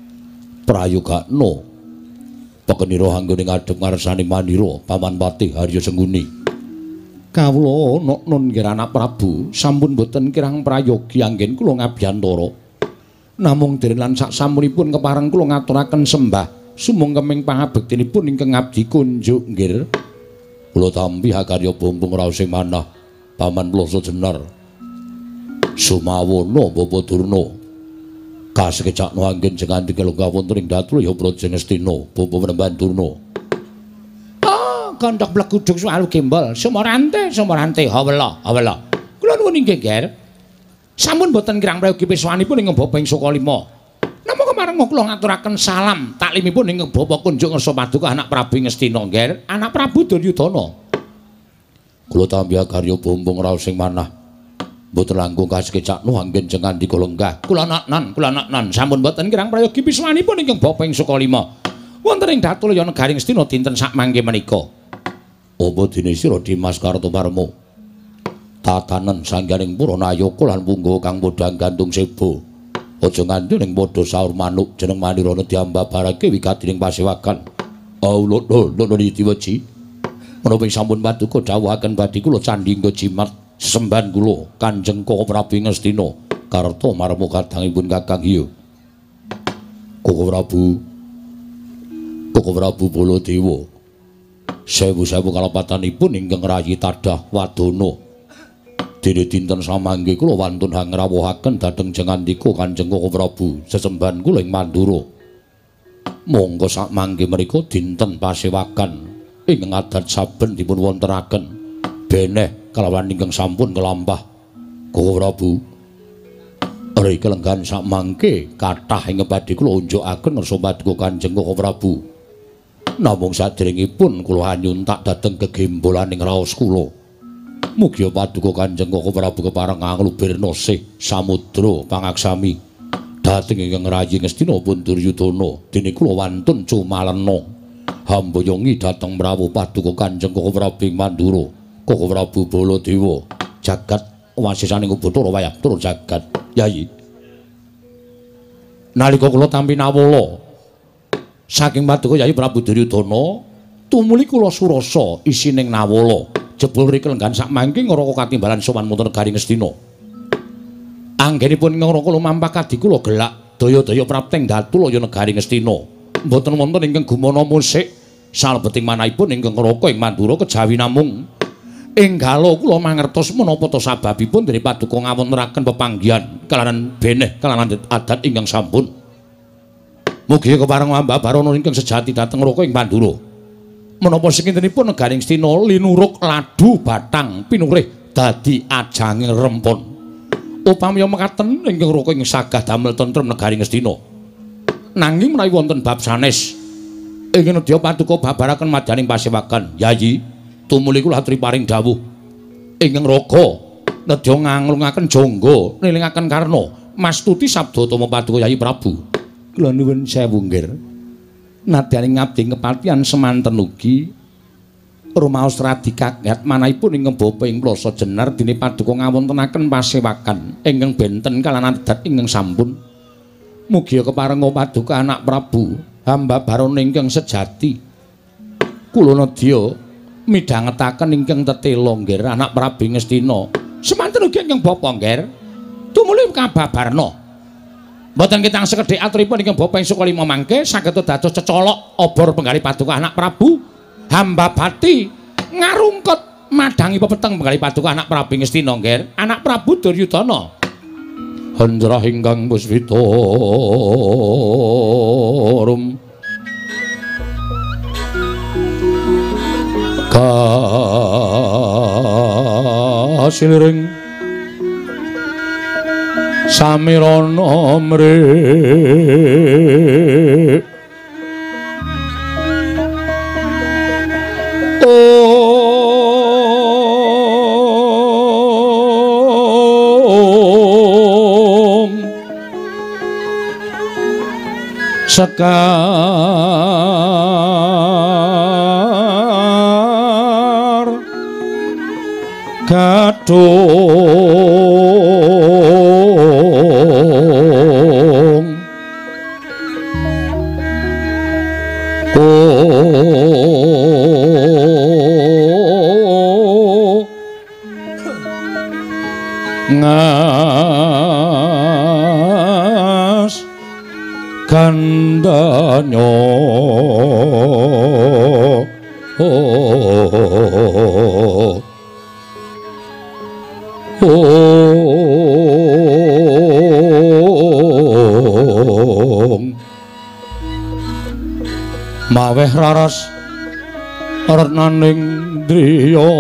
prayogakna pekenira anggone ngadhep ngarsane manira paman Patih Harya Sengguni kawula nok nun nggih anak Prabu sampun boten kirang prayogi anggen kula ngabiyantara namung dereng lan sak samunipun kepareng kula ngaturaken sembah sumangkeming pangabektinipun ingkang ngabdi kunjuk nggih kula tampi hakarya bombong raos sing manah paman Plasa Jenar Sumawana Bapa Durna kasekecakna anggen jengandika lenggah wonten ing Datura ya Praja Ngastina Bapa Penemban Durna kandhak bleguduk sualu gembol sumorante sumorante hawela hawela kula nuwun inggih Ger sampun boten kirang prayogi piswanipun ing Bapa ing Sukalima namung kemareng kula ngaturaken salam taklimipun ing Bapa kunjuk ngersa paduka anak Prabu Ngastina Ger anak Prabu Duryudana kula tampi karya bombong raos sing manah mboten langkung kasekecakna anggen jengandika lenggah kula naknan kula naknan sampun boten kirang prayogi piswanipun ing Bapa ing Sukalima wonten ing Datulaya Negari Ngastina dinten sakmangke menika apa dene sira Dimas Kartoparma tatanen sangganing Puranayaka lan punggawa kang padha gantung sebo aja nganti ning padha saur manuk jeneng Manirana diambabarake wigatining pasewakan Allah lho diweji menapa sampun paduka dawuhaken badhe kula candhingga jimat sesembahan kula Kanjeng Koko Prabu Ngastina Kartoparma kadangipun Kakang Hiyo Koko Prabu Koko Prabu Baladewa sewu-sewu kalapatanipun ingkang rayi tadah wadana dene dinten samangke kula wantun ngrawuhaken dhateng jengandika Kanjeng Koko Prabu sesembahan kula ing Mandura monggo sakmangke menika dinten pasewakan ingkang adat saben dipun wontenaken beneh kalawan ingkang sampun kelampah Koko Prabu rika lenggan sakmangke kathah ing badhe kula unjukaken ngersa paduka Kanjeng Koko Prabu namung sadèrèngipun kula anyuntak dhateng gegembolaning raos kula mugi paduka Kanjeng Koko Prabu kepareng anglubirna sih samudra pangaksami dhateng ingkang rayi Ngastina pun Duryudana dene kula wantun cumalena hambayongi dhateng rawuh paduka Kanjeng Koko Prabu ing Mandura Koko Prabu Baladewa jagat wasisaning Bathara Wayaptura jagat Yayi nalika kula tampi nawala saking paduka Yai Prabu Duryudana tumuli kula surasa isining nawala jebul rika lenggan sakmangke ngraka katimbalan sowan wonten Negari Ngastina anggenipun ngraka lumampah kadi kula gelak daya-daya prapteng Datulaya Negari Ngastina mboten wonten ingkang gumana musik salebeting manahipun ingkang ngraka ing Mandura kejawi namung enggalo kula mangertos menapa ta sababipun dene paduka ngawontenaken pepanggihan kalanan beneh kalanan adat ingkang sampun mugi kepareng ambabarana ingkang sejati dhateng Raka ing Mandura. Menapa sekintenipun Negari Ngastina linuruk ladu bathang pinurih dadi ajanging rempon. Upami mekaten ingkang Raka ing sagah damel tentrem Negari Ngastina. Nanging menawi wonten bab sanes ingkang nedya paduka babaraken madyaning pasewakan. Yayi, tumuli kula aturi paring dawuh. Ingkang Raka nedya nganglungaken jangga nilingaken karna mastuti sabda utama paduka Yai Prabu. Kula nuwun sewu nggih. Nadyan ngabdi kepatihan semanten ugi rumaos radi kaget manahipun ingkang Bapa ing Plasa Jenar dene paduka ngawontenaken pasewakan ingkang benten kalanan adat ingkang sampun Mugi keparenga paduka anak Prabu hamba baron ingkang sejati. Kula nedya midhangetaken ingkang tetela nggih anak Prabu Ngastina. Semanten ugi ingkang bapa nggih. Tumuli kababarna. Mboten kitang sekedhik aturipun ingkang bapa ing Sukalima mangke saged dados cecolok obor penggalih paduka anak Prabu hamba bati ngarungkut madangi pepeteng penggalih paduka anak Prabu Ngastina nggih. Anak Prabu Duryudana. Handrah ingkang Pusvitarum kasiliring samirana mrih sekar gadung oh ngas kandanya oh oh maweh raras renaning driya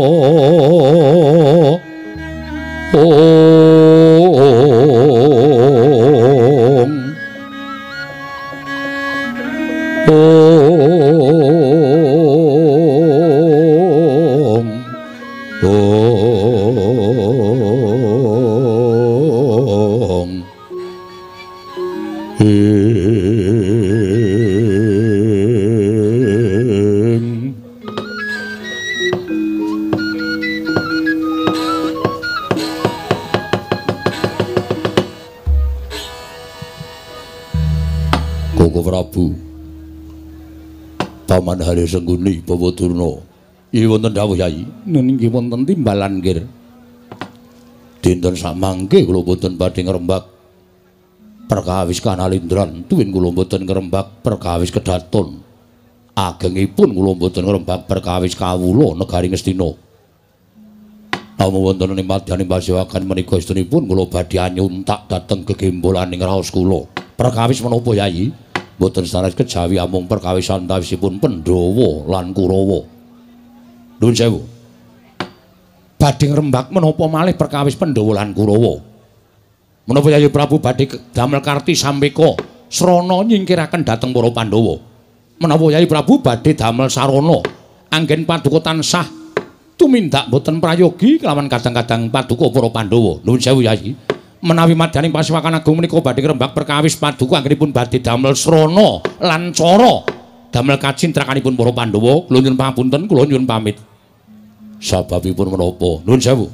Paman Hari Sengguni Bawa Durna. Iya wonten dawuh Yai. Niki wonten timbalan nggih. Dinten samangke kula boten badhe ngrembak perkawis Kanalindran, tuwin kula boten ngrembak perkawis Kedaton. Agengipun kula boten ngrembak perkawis kawula negari Ngastina. Namung wonten ing madyaning pasiwakan menika istunipun kula badhe anyuntak dhateng gegembolaning raos kula. Perkawis menapa Yai? Boten sanes kejawi amung perkawis antawisipun Pandhawa lan Kurawa. Nuwun sewu. Badhe ngrembak menapa malih perkawis Pandhawa lan Kurawa. Menapa Yayi Prabu badhe damel karti sampeka srana nyingkiraken dhateng para Pandhawa. Menapa Yayi Prabu badhe damel sarana anggen paduka tansah tumindak boten prayogi kelawan kadang-kadang paduka para Pandhawa. Nuwun sewu Yayi. Menawi madyaning Pasiwakan Agung menika badhe ngrembak perkawis paduka anggenipun badhe damel srana lan cara damel kacintrakanipun para Pandhawa, kula nyuwun pangapunten, kula nyuwun pamit. Sababipun menapa? Nuwun sewu.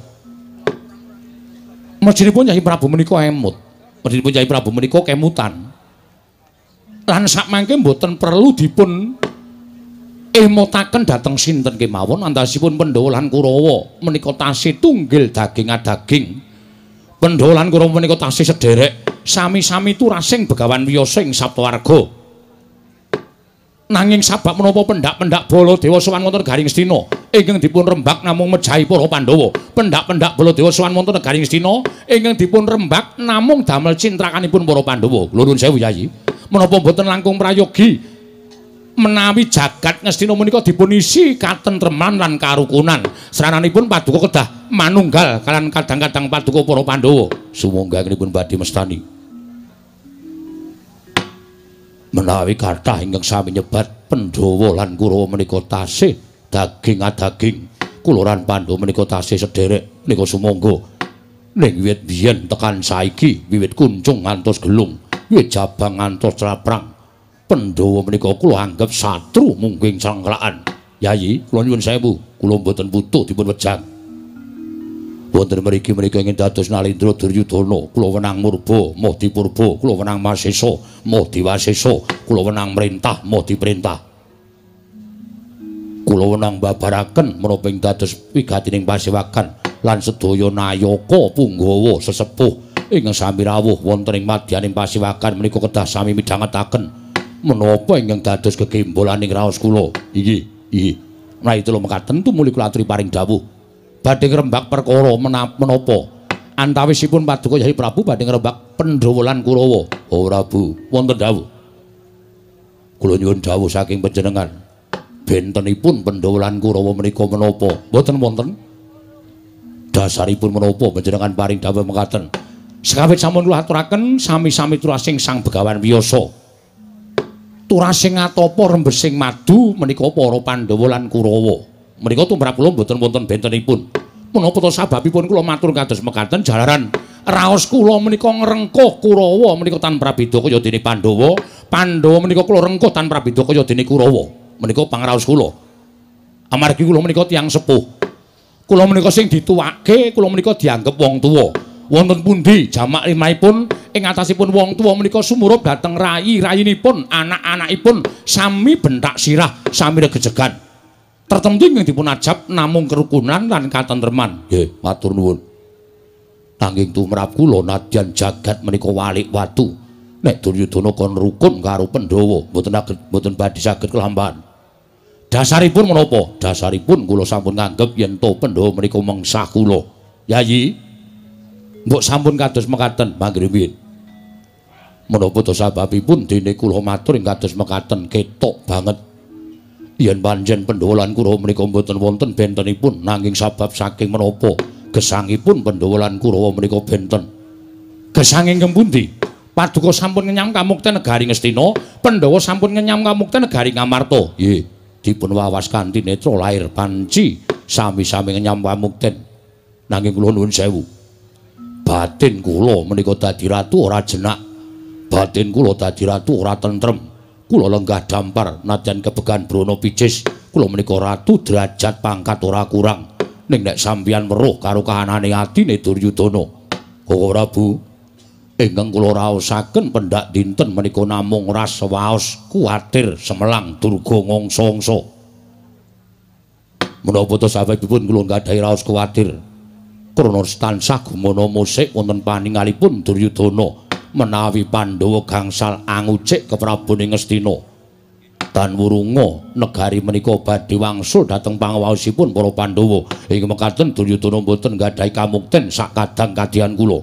Mejinipun Yayi Prabu menika emut. Mejinipun Yayi Prabu menika kemutan. Lan sakmangke mboten perlu dipun emutaken dhateng sinten kemawon antasipun Pandhawa lan Kurawa menika tasih tunggil daging adaging. Pandhawa lan Kurawa menika tasih sederek sami-sami turasing begawan wiyasa ing Saptawarga. Nanging sabab menapa pendak-pendak Baladewa sowan wonten negari Ngastina ingkang dipun rembak namung mejahi para Pandhawa. Pendak-pendak Baladewa sowan wonten negari Ngastina ingkang dipun rembak namung damel cintrakanipun para Pandhawa. Kula nuwun sewu Yayi. Menapa boten langkung prayogi menawi jagat Ngastina menika dipun isi katentreman lan karukunan. Sarananipun paduka kedah manunggal kalian kadang-kadang paduka para Pandhawa. Sumangga nipun badhe mestani. Menawi kathah ingkang sami nyebat Pandhawa lan Kurawa menika tasih daging adaging, kula lan Pandhawa menika tasih sederek menika sumangga. Ning wiwit biyen tekan saiki, wiwit kuncung ngantos gelung, wiwit jabang ngantos traprang, Pandhawa menika kula anggap satru mungking cengkrakan. Yayi, kula nyuwun sewu, kula mboten butuh dipun wejang. Wonten mriki menika ingin dados Nalendra Duryudana, kula wenang murba, moh dipurba, kula wenang masesa, moh diwasesa, kula wenang mrentah, moh diprentah. Kula wenang babaraken menapa ing dados wigatining pasewakan lan sedaya nayaka punggawa sesepuh ingkang sami rawuh wonten ing madyaning pasewakan menika kedah sami midhangetaken menapa ingkang dados gegembolaning raos kula. Inggih, inggih. Menawi kula mekaten tumuli kula aturi paring dawuh badhe ngrembak perkara menapa antawisipun paduka Hyai Prabu badhe ngrembak Pandhawa lan Kurawa. Oh Prabu, wonten dawuh. Kula nyuwun dawuh saking panjenengan. Bentenipun Pandhawa lan Kurawa menika menapa? Mboten wonten. Dasaripun menapa panjenengan paring dawuh mekaten? Sekawit sampun kula aturaken sami-sami turasing Sang Begawan Wiyasa. Turasing atapa rembesing madu menika para Pandhawa lan Kurawa. Menika tumrap kula mboten wonten bentenipun. Menapa to sababipun kula matur kados mekaten jalaran raos kula menika ngrengkuh Kurawa menika tanpa beda kaya dene Pandhawa, Pandhawa menika kula rengkuh tanpa beda kaya dene Kurawa. Menika pangraos kula. Amargi kula menika tiyang sepuh. Kula menika sing dituwake, kula menika dianggep wong tuwa. Wonten pundi jamak limahipun ing atasipun wong tuwa menika sumurup dhateng rayi-rayinipun, anak-anakipun sami bentak sirah, sami regejegan. Tertentu ingkang dipun ajab namung kerukunan lan katentreman. Nggih, matur nuwun. Nanging tumrap kula nadyan jagat menika walik watu. Nek Duryudana kon rukun karo Pandhawa, mboten mboten badhe saged kelampahan. Dasaripun menapa? Dasaripun kula sampun nganggep yen to Pandhawa menika mengsah kula. Yayi, mbok sampun kados mekaten, mangke rumiyin. Menapa to sababipun dene kula matur ing kados mekaten ketok banget. Yen panjen Pandhawa lan Kurawa menika mboten wonten bentenipun, nanging sabab saking menapa gesangipun Pandhawa lan Kurawa menika benten. Gesang ingkang pundi? Paduka sampun ngenyam kamukten negari Ngastina, Pandhawa sampun ngenyam kamukten negari Ngamarta. Nggih, dipun wawas kanthi netra lair panci, sami-sami ngenyam kamukten. Nanging kula nuwun sewu. Batin kula menika dadi ratu ora jenak. Batin kula dadi ratu ora tentrem. Kula lenggah dampar nadyan kebegan brana picis, kula menika ratu derajat pangkat ora kurang. Ning nek sampeyan weruh karo kahanane atine Duryudana, Koko Prabu, ingkang kula raosaken pendak dinten menika namung rasa waos kuwatir semelang durga ngongso-ngso. Menapa to sababipun kula nggadahi raos kuwatir? Krana tansah gumana musik wonten paningalipun Duryudana. Menawi Pandhawa gangsal angucik ke Prabuning Ngastina tan wurunga negari menika badhe wangsul dhateng pangawaosipun para Pandhawa ing mekaten Duryudana boten nggadahi kamukten sak kadang kadian kula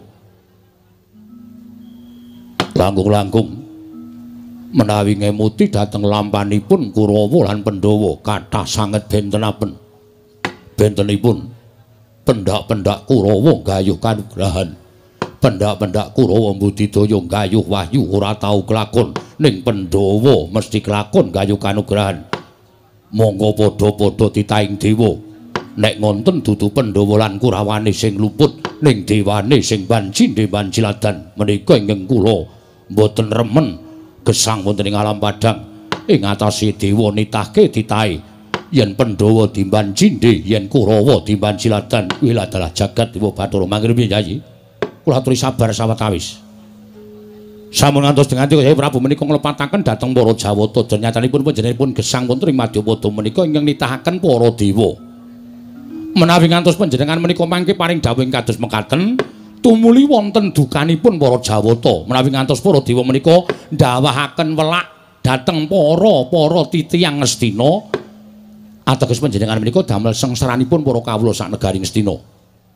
langkung-langkung menawi ngemuti dhateng lampanipun Kurawa lan Pandhawa kathah sanget bentenaken bentenipun pendak-pendak Kurawa gayuh kanugrahan. Pendak-pendak Kurawa mbudidaya gayuh wahyu ora tau kelakon, ning Pandhawa mesti kelakon gayuh kanugrahan. Monggo padha-padha titaing dewa. Nek ngonten dudu Pandhawa lan Kurawane sing luput, ning dewane sing banjinde banjiladan. Menika ingkang kula mboten remen gesang wonten ing alam padang. Ing atase dewa nitahke titahe yen Pandhawa dimbanjinde, yen Kurawa dimbanjiladan, kuwi adalah jagat Dewa Bathara. Mangke Yayi. Kula aturi sabar sawetawis. Sampun ngantos dengan Hyai Prabu menika nglepataken dhateng para Jawata, nyatanipun panjenenganipun gesang wonten ing Madyapada menika ingkang nitahaken para dewa. Menawi ngantos panjenengan menika mangke paring dawuh ing kados mekaten, tumuli wonten dukanipun para Jawata. Menawi ngantos para dewa menika ndawahaken welak dhateng para-para titiyang Ngastina, ateges panjenengan menika damel sengsaranipun para kawula sak negari Ngastina.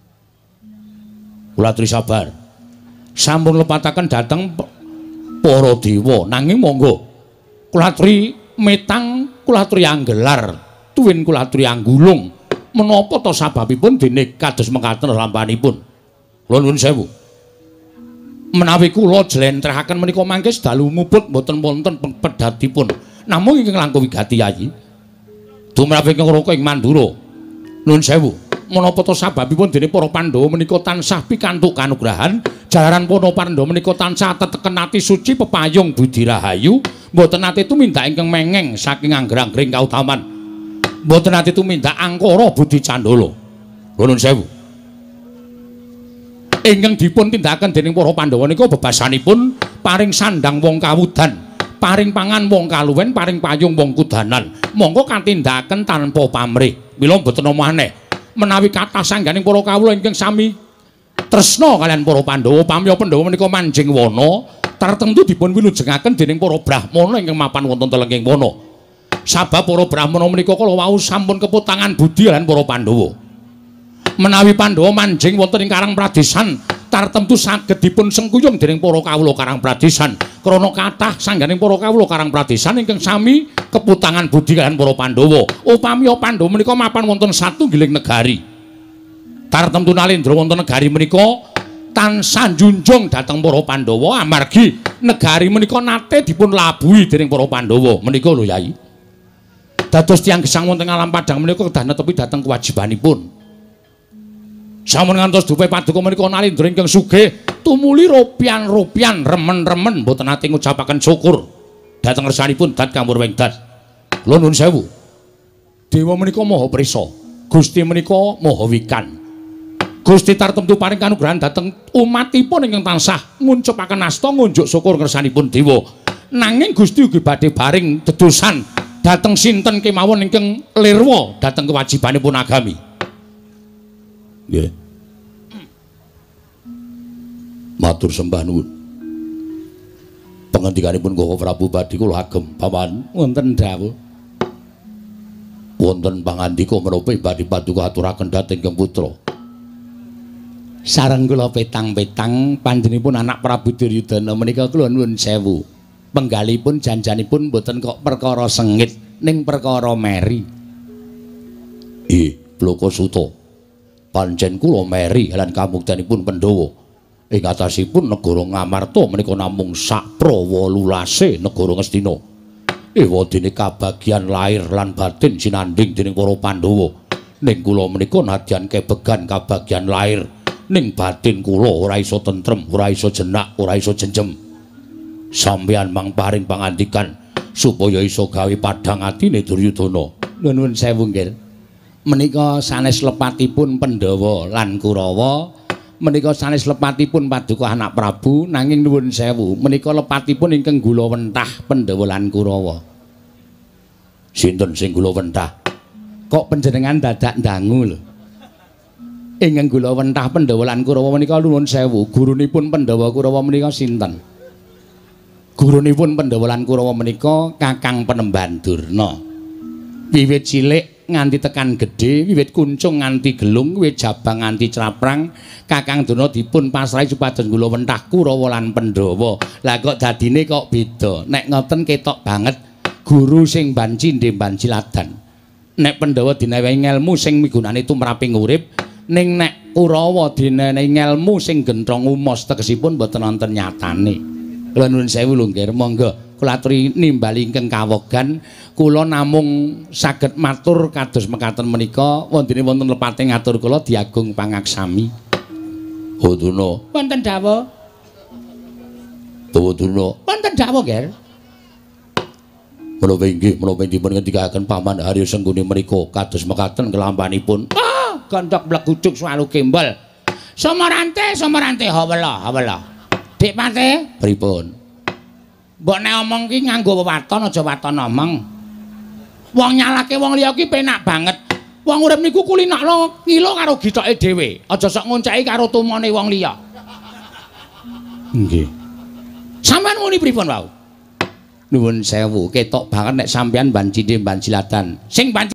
Kula aturi sabar. Sampun lepataken dhateng para dewa, nanging monggo kula aturi metang, kula aturi anggelar, tuwin kula aturi anggulung. Menapa to sababipun dene kados mekaten lampanipun? Kula nuwun sewu. Menawi kula jlentrehaken menika mangke sedalu mubut mboten wonten pedhatipun. Namung ingkang langkung wigati Yayi. Tumrap ingkang raka ing Mandura. Nuwun sewu. Menapa to sababipun dene para Pandhawa menika tansah pikantuk kanugrahan, jalaran para Pandhawa menika tansah teteken ati suci pepayung budi rahayu, mboten nate tumindak ingkang mengeng saking angger-anggering kautaman. Mboten nate tumindak angkara budi candala. Nuwun sewu. ingkang dipun tindakaken dening para Pandhawa nika bebasanipun paring sandang wong kawudan, paring pangan wong kaluwen, paring payung wong kudanan. Monggo katindakaken tanpa pamrih. Mila boten maneh menawi kathah sangganing para kawula ingkang sami tresna kalian para Pandhawa, pamya Pandhawa menika manjing wana tartemtu dipun wilujengaken dening para Brahmana ingkang mapan wonten telenging wana. Sabab para Brahmana menika kala wau sampun keputangan budi lan para Pandhawa. Menawi Pandhawa manjing wonten ing Karang Pradesan tartemtu saged dipun sengkuyung dening para kawula Karang Pradesan krana kathah sangganing para kawula Karang Pradesan ingkang sami keputangan budi kaliyan para Pandhawa. Upami Pandhawa menika mapan wonten satunggiling negari. Tartemtu Nalendra wonten negari menika tansah njunjung dhateng para Pandhawa amargi negari menika nate dipun labuhi dening para Pandhawa. Menika lho Yai. Dados tiyang gesang wonten alam padang menika kedah netepi dhateng kewajibanipun. Sampun ngantos dupe paduka menika Nalendra ingkang sugih tumuli rupian-rupian remen-remen mboten nate ngucapaken syukur dhateng ngersanipun dat Kamur Wengdat. Kula nuwun sewu. Dewa menika maha prisa, Gusti menika maha wikan. Gusti tartemtu paring kanugrahan dhateng umatipun ingkang tansah nguncupaken asta ngunjuk syukur ngersanipun dewa. Nanging Gusti ugi badhe baring dedosan dhateng sinten kemawon ingkang lirwa dhateng kewajibanipun agami. Nggih. Matur sembah nuwun. Pangandikanipun Koko Prabu badhe kula agem paman wonten dawuh. Wonten pangandika menapa badhe paduka aturaken dhateng Kang Putra. Sareng kula petang-petang panjenenganipun anak Prabu Duryudana menika kula nuwun sewu. Penggalipun janjanipun boten kok perkara sengit ning perkara meri. Ih, Blokasuta. Pancen kula meri lan kamuktanipun Pandhawa. Ing atasipun negara Ngamarta menika namung sak prawa lulase negara Ngastina. Ewadene kabagyan lair lan batin sinanding dening para Pandhawa. Ning kula menika nadyan kebegan kabagyan lair, ning batin kula ora iso tentrem, ora iso jenak, ora iso jenjem. Sampeyan mang paring pangandikan supaya iso gawe padhang atine Duryudana. Nuwun sewu nggih. Menika sanes lepatipun Pandhawa lan Kurawa. Menika sanes lepatipun paduka anak Prabu nanging nuwun sewu menika lepatipun ingkang gula wentah Pandhawa lan Kurawa. Sinten sing gula wentah? Kok panjenengan dadak ndangu lho. Ingkang gula wentah Pandhawa lan Kurawa menika nuwun sewu gurunipun Pandhawa Kurawa menika sinten? Gurunipun Pandhawa lan Kurawa menika Kakang Penemban Durna. Wiwit cilik nganti tekan gedhe, wiwit kuncung nganti gelung, wiwit jabang nganti craprang, Kakang Durna dipun pasrahi supados gula wentah Kurawa lan Pandhawa. Lah kok dadine kok beda? Nek ngoten ketok banget guru sing banci ndhe banci ladan. Nek Pandhawa dinewehi ngelmu sing migunani tumraping urip, ning nek Kurawa dinewehi ngelmu sing gentrong umos tegesipun boten wonten nyatane. Kula nuwun sewu lho nggih, monggo kula aturi nimbali ingkang kawogan. Kula namung saged matur kados mekaten menika wondene wonten lepate ngatur kula Diagung Pangaksami. Oh Durna, wonten dawuh. Oh Durna, wonten dawuh, Ger. Menapa inggih menapa dipun ngendikaken Paman Haryo Sengguni menika kados mekaten kelampanipun. Ah, gondok blegujuk swalu kembal. Somarante, somarante hawala, hawala. Dik Pate, pripun? Mbok nek omong ki nganggo wewaton aja waton omong. Wong nyalake wong liya ki penak banget. Wong urip niku kulinakno ngilo karo gitoke dhewe. Aja sok ngonceki karo tumone wong liya. Nggih. Sampeyan muni pripun wau? Nuwun sewu, ketok banget nek sampeyan banci ndhe banci ladan. Sing banci